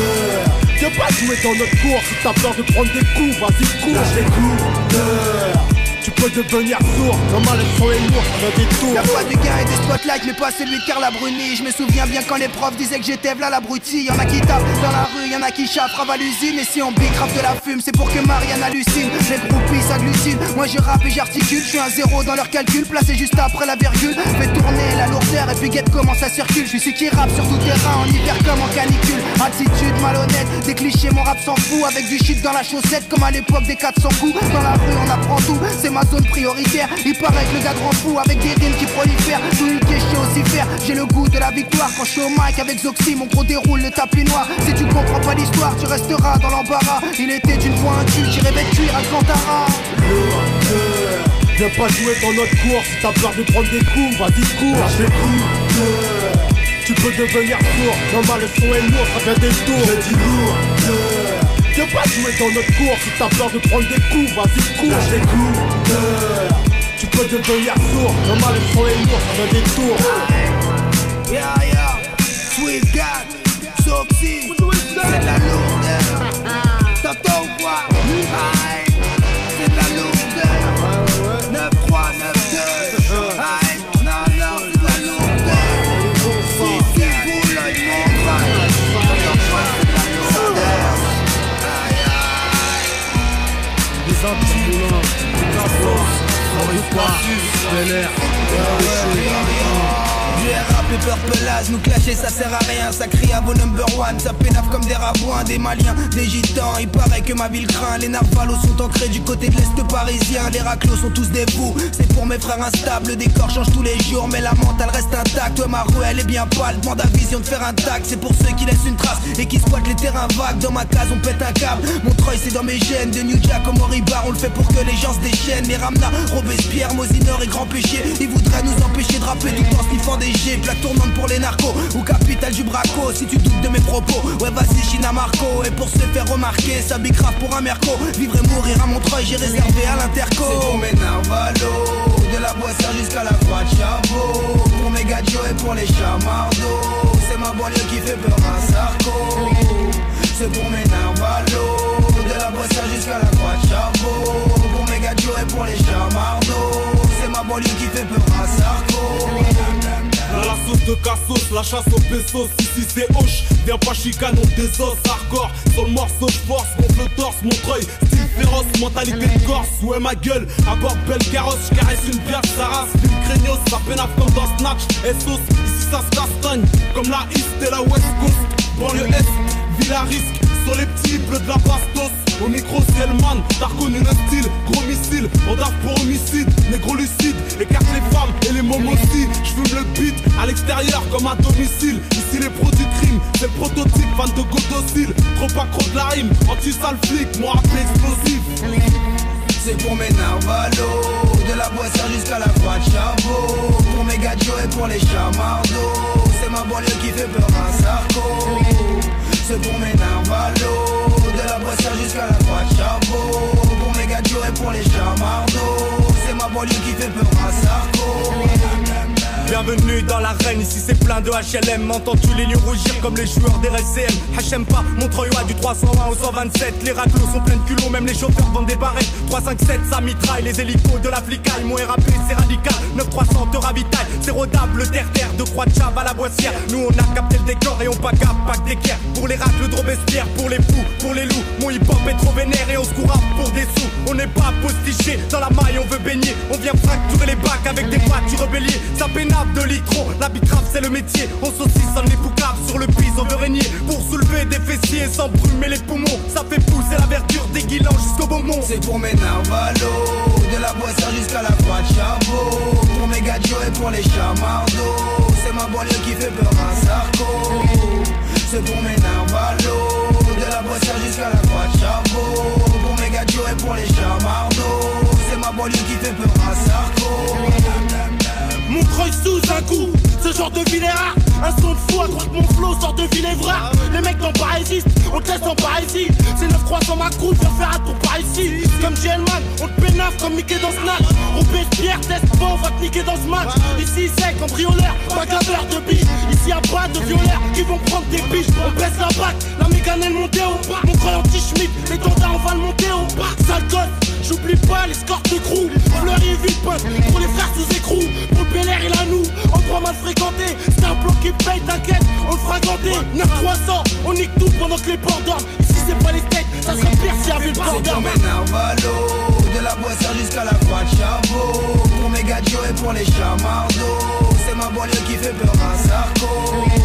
Viens pas jouer dans notre cours, si t'as peur de prendre des coups, vas-y cours. Je l'écoute. Tu peux devenir sourd, non ma leçon est lourde, ça vient des tours. Y'a pas de gars et des spotlights, mais pas celui de Carla Bruni. Je me souviens bien quand les profs disaient que j'étais v'là l'abruti. Y'en a qui tapent dans la rue, y'en a qui chaffrent à l'usine. Et si on bicrave de la fume, c'est pour que Marianne hallucine. Les groupies s'agglutinent, moi je rappe et j'articule. Je suis un zéro dans leur calcul, placé juste après la virgule. Fais tourner la lourdeur et puis guette comment ça circule. Je suis celui qui rappe sur tout terrain, en hiver comme en canicule. Attitude malhonnête, des clichés, mon rap s'en fout. Avec du shit dans la chaussette, comme à l'époque des quatre cents coups. Dans la rue on apprend tout, c'est ma zone prioritaire. Il paraît que le gars de rend fou avec des rimes qui prolifèrent. Tout niquer, je sais aussi faire, j'ai le goût de la victoire. Quand je suis au mic avec Zoxy, mon gros déroule le tapis noir. Si tu comprends pas l'histoire, tu resteras dans l'embarras. Il était une fois un cul qui rêvait de cuire Alcantara. Viens pas jouer dans notre cours, si t'as peur de prendre des coups, vas-y cours. Je l'écoute. Tu peux devenir sourd, non ma leçon est lourde, ça vient des tours. Je dis lourd. Viens pas jouer dans notre cours, si t'as peur de prendre des coups, vas-y cours. Je l'écoute. Tu peux devenir sourd, non ma leçon est lourde, ça vient des tours. Yeah, yeah, Swift God, Zoxy, c'est de la lourdeur. T'entends ou quoi? Aïe, c'est de la lourdeur. neuf trois neuf deux. Aïe, non, non, c'est de la lourdeur. Si, si, vous l'œil mon bras. T'entends quoi? C'est de la lourdeur. Aïe, aïe. Des anti-boulons, des campos, on pas, de l'air, du rap et purple as, nous clasher ça sert à rien. Ça crie à vos number one, ça pénave comme des rabouins. Des maliens, des gitans, il paraît que ma ville craint. Les narvalos sont ancrés du côté de l'est parisien. Les raclos sont tous des fous, c'est pour mes frères instables. Le décor change tous les jours, mais la mentale reste intacte. Ouais, ma rue elle est bien pâle, demande à Vision de faire un tac. C'est pour ceux qui laissent une trace et qui squattent les terrains vagues. Dans ma case on pète un câble, Montreuil c'est dans mes gènes. De New Jack au Moribar, on le fait pour que les gens se déchaînent. Les Ramna, Robespierre, Mosinor et Grand Péché, ils voudraient nous empêcher de rapper tout en sniffant des G. Plaque tournante pour les narcos ou capitale du braco. Si tu doutes de mes propos, ouais vas-y China Marco. Et pour se faire remarquer, ça bicrave pour un merco. Vivre et mourir à Montreuil, j'ai réservé à l'Interco. C'est pour mes narvalos, de la Boissière jusqu'à la Croix de Chabot. Pour mes gadgets et pour les chamardos, c'est ma banlieue qui fait peur à Sarko. C'est pour mes narvalos, de la Boissière jusqu'à la Croix de Chabot. Pour mes gadgets et pour les chamardos, c'est ma banlieue qui fait peur à Sarko. Dans la sauce de de cassos, la chasse aux pesos, ici c'est hoche. Viens pas chicane, on des os hardcore. Sur le morceau de force, gonfle le torse, Montreuil, style féroce, mentalité de Corse. Ouais ma gueule, à bord belle carrosse, j'caresse une bière, ça race. Ville craignos, ça pénave comme dans Snatch. S O S, ici ça se castagne, comme la East et la West Coast. Banlieue Est, ville à risque, sur les petits bleus de la bastos. Au micro c'est le man, t'as reconnu le style. Gros missile, mandaf pour homicide. Négro lucide, écarte les femmes et les mômes aussi. J'fume le beat à l'extérieur comme à domicile. Ici les produits de crime, c'est le prototype. Fan de godocile, trop accro de la rime. Anti-sale flic, moi rappelé explosif. C'est pour mes narvalos, de la Boissière jusqu'à la Croix de Chabot. Pour mes gadgets et pour les chamardos. C'est ma banlieue qui fait peur à Sarko. C'est pour mes narvalos, de la Boissière jusqu'à la Croix de Chabot. Pour mes gadgets et pour les chamardos. C'est ma banlieue qui fait peur à Sarko. Bienvenue dans l'arène, ici c'est plein de H L M. Entends-tu les lieux rougir comme les joueurs des R S C M. H M pas, Montreuil du trois cent un au cent vingt-sept. Les raclos sont pleins de culots, même les chauffeurs vendent des barrettes. Trois cent cinquante-sept, ça mitraille, les hélicos de la flicaille. Mon R A P c'est radical, neuf trois cents te ravitaille. C'est rodable, le terre-terre, de Croix de Chab à la Boissière. Nous on a capté le décor et on pas cap, pas que d'équerre. Pour les racles de Robespierre, pour les fous, pour les loups. Mon hip-hop est trop vénère et on se court pour des sous. On n'est pas postiché, dans la maille on veut baigner. On vient fracturer les bacs avec des voitures béliers. Ça pénave de litron, la bicrave c'est le métier. On saucissonne les poucaves sur le pis, on veut régner. Pour soulever des fessiers sans brumer les poumons. Ça fait pousser la verdure des guilans jusqu'au beaumont. C'est pour mes narvalos, de la Boissière jusqu'à la Croix de Chabot. Pour mes gadgets et pour les chamardos. C'est ma banlieue qui fait peur à Sarko. C'est pour mes narvalos, de la Boissière jusqu'à la Croix de Chabot. Pour mes gadgets et pour les chamardos. C'est ma banlieue qui fait peur à Sarko. Montreuil sous un coup, ce genre de ville est rare. Un son de fou à droite mon flow sort de Villévrard. Les mecs n'ont pas résistent, on te laisse en parésie. C'est neuf trois cents ma crew, viens faire un tour par ici. Comme Gelman, on te pénave comme Mickey dans Snatch. Robespierre, teste pas, on va te niquer dans ce match. Ici c'est cambrioleur, bagarreur de biche. Ici y'a pas de violeurs qui vont prendre des biches. On baisse la bac, la mégane elle monte au parc. Montreuil anti-schmidt, les tendins on va le monter au parc. Sale gosse, j'oublie pas les scores de crew. Fleury, Villepinte, pour les frères sous écrou. Pour le Bel Air il a nous, endroit mal fréquenté. C'est un bloc qui paye, t'inquiète, on le fera ganter. neuf trois cents, on nique tout pendant que les ports dorment. Ici c'est pas les steaks, ça serait pire si avait le port C'est pour dorme. mes narvalos, de la Boissière jusqu'à la Croix de Chabot. Pour mes gadgets et pour les chamardos. C'est ma banlieue qui fait peur à Sarko.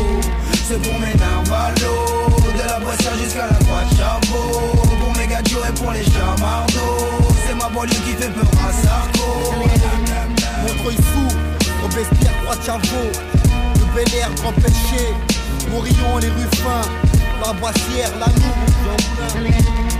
C'est pour mes narvalos, de la Boissière jusqu'à la Croix de Chabot. Pour mes gadgets et pour les chamardos. C'est ma banlieue qui fait peur à Sarko. Montreuil fou, Robespierre, Croix de Chabot. Le Bel Air, Grand Péché. Morillon, les Ruffins. La Boissière, la Noue.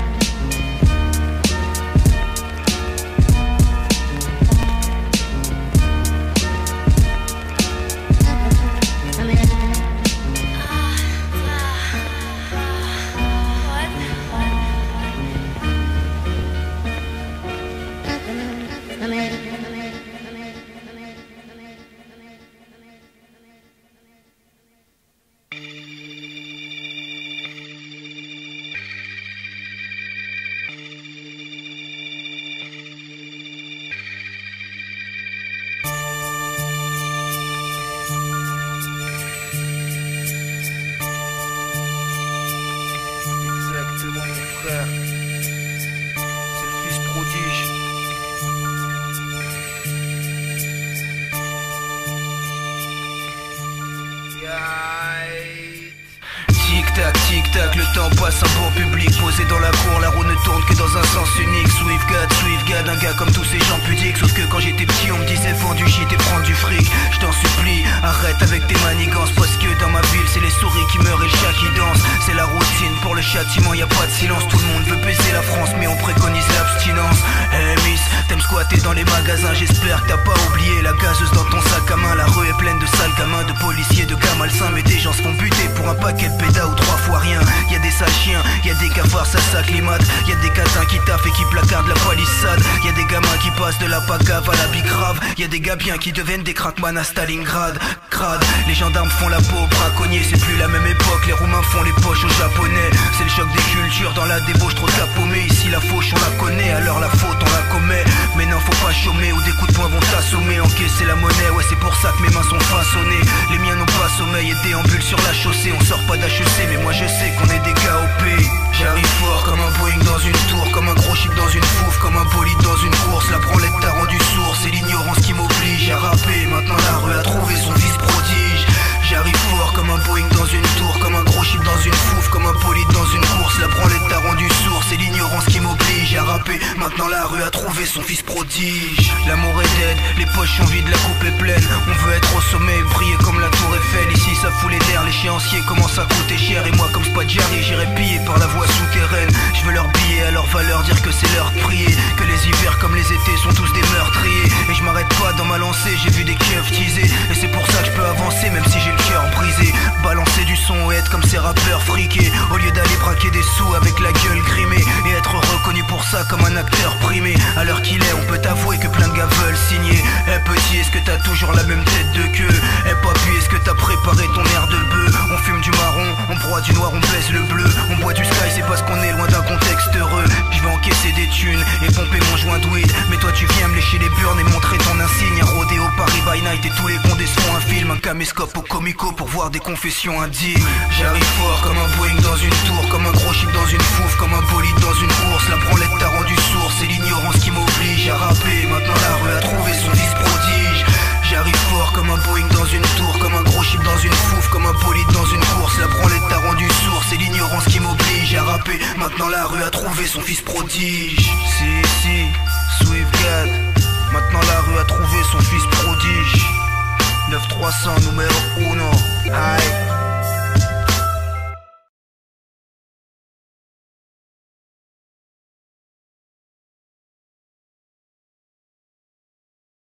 Tic-tac, le temps passe, un bon public posé dans la cour. La roue ne tourne que dans un sens unique. Swiftgad, Swiftgad, un gars comme tous ces gens pudiques. Sauf que quand j'étais petit on me disait vends du shit et prends du fric. Je t'en supplie, arrête avec tes manigances. Parce que dans ma ville c'est les souris qui meurent et le chat qui danse. C'est la routine, pour le châtiment y a pas de silence. Tout le monde veut baiser la France mais on préconise l'abstinence. Hey miss, t'aimes squatter dans les magasins. J'espère que t'as pas oublié la gazeuse dans ton sac à main. La rue est pleine de sales gamins, de policiers, de gars malsains. Mais des gens se font buter pour un paquet de pédas ou trois fois rien. Y'a des sales chiens, y'a des cafards, ça s'acclimate. Y'a des catins qui taffent et qui placardent la palissade. Y'a des gamins qui passent de la pagave à la bicrave. Y'a des gars bien qui deviennent des crackman à Stalingrad. Crade, les gendarmes font la peau aux braconniers. C'est plus la même époque, les roumains font les poches aux japonais. C'est le choc des cultures dans la débauche, trop de paumé. Ici la fauche on la connaît, alors la faute on la commet. Mais non faut pas chômer ou des coups de poing vont t'assommer. Encaisser la monnaie, ouais c'est pour ça ça que mes mains sont façonnées. Les miens n'ont pas sommeil et déambulent sur la chaussée. On sort pas d'H E C mais moi je sais qu'on est des gars O P. J'arrive fort comme un Boeing dans une tour, comme un gros chip dans une fouf, comme un bolide dans une course. La branlette t'a rendu sourd, c'est l'ignorance qui m'oblige à rapper. Maintenant la rue a trouvé son fils prodige. J'arrive fort comme un Boeing dans une tour, comme un gros chip dans une fouf, comme un bolide dans une course. La branlette t'a rendu sourd, c'est l'ignorance qui m'oblige à rapper. Maintenant la rue a trouvé son fils prodige. L'amour est dead, les poches sont vides, la coupe est pleine. On veut être au sommet, briller comme la tour Eiffel. Ici ça fout les nerfs, l'échéancier commence à coûter cher. Et moi comme Spadjari, j'irai piller par la voie souterraine. Je veux leur biller à leur valeur, dire que c'est l'heure de prier, que les hivers comme les étés sont tous des meurtriers. Et je m'arrête pas dans ma lancée, j'ai vu des keufs teaser. Et c'est pour ça que je peux avancer même si j'ai le cœur brisé. Balancer du son et être comme ces rappeurs friqués, au lieu d'aller braquer des sous avec la gueule grimée. Et être reconnu pour ça comme un acteur primé. À l'heure qu'il est, on peut t'avouer que plein de gars veulent signer. Eh petit, est-ce que t'as toujours la même tête de queue? Eh papy, est-ce que t'as préparé ton air de bœuf? On fume du marron, on broie du noir, on baisse le bleu. On boit du sky, c'est parce qu'on est loin d'un contexte heureux. Je vais encaisser des thunes et pomper mon joint de weed. Mais toi tu viens me lécher les burnes et montrer ton insigne. Un rodéo Paris by night et tous les condés se font un film. Un caméscope au comico pour voir des confessions indignes. J'arrive fort comme un Boeing dans une tour, comme un gros chip dans une fouf, comme un bolide dans une course. La branlette t'a rendu sourd, c'est l'ignorance qui m'oblige à rapper. Maintenant la rue a trouvé son fils prodige. J'arrive fort comme un Boeing dans une tour, comme un gros chip dans une fouf, comme un bolide dans une course. La branlette t'a rendu sourd, c'est l'ignorance qui m'oblige à rapper. Maintenant la rue a trouvé son fils prodige. Si, si, Swiftgad. Maintenant la rue a trouvé son fils prodige. neuf trois cents numéro uno.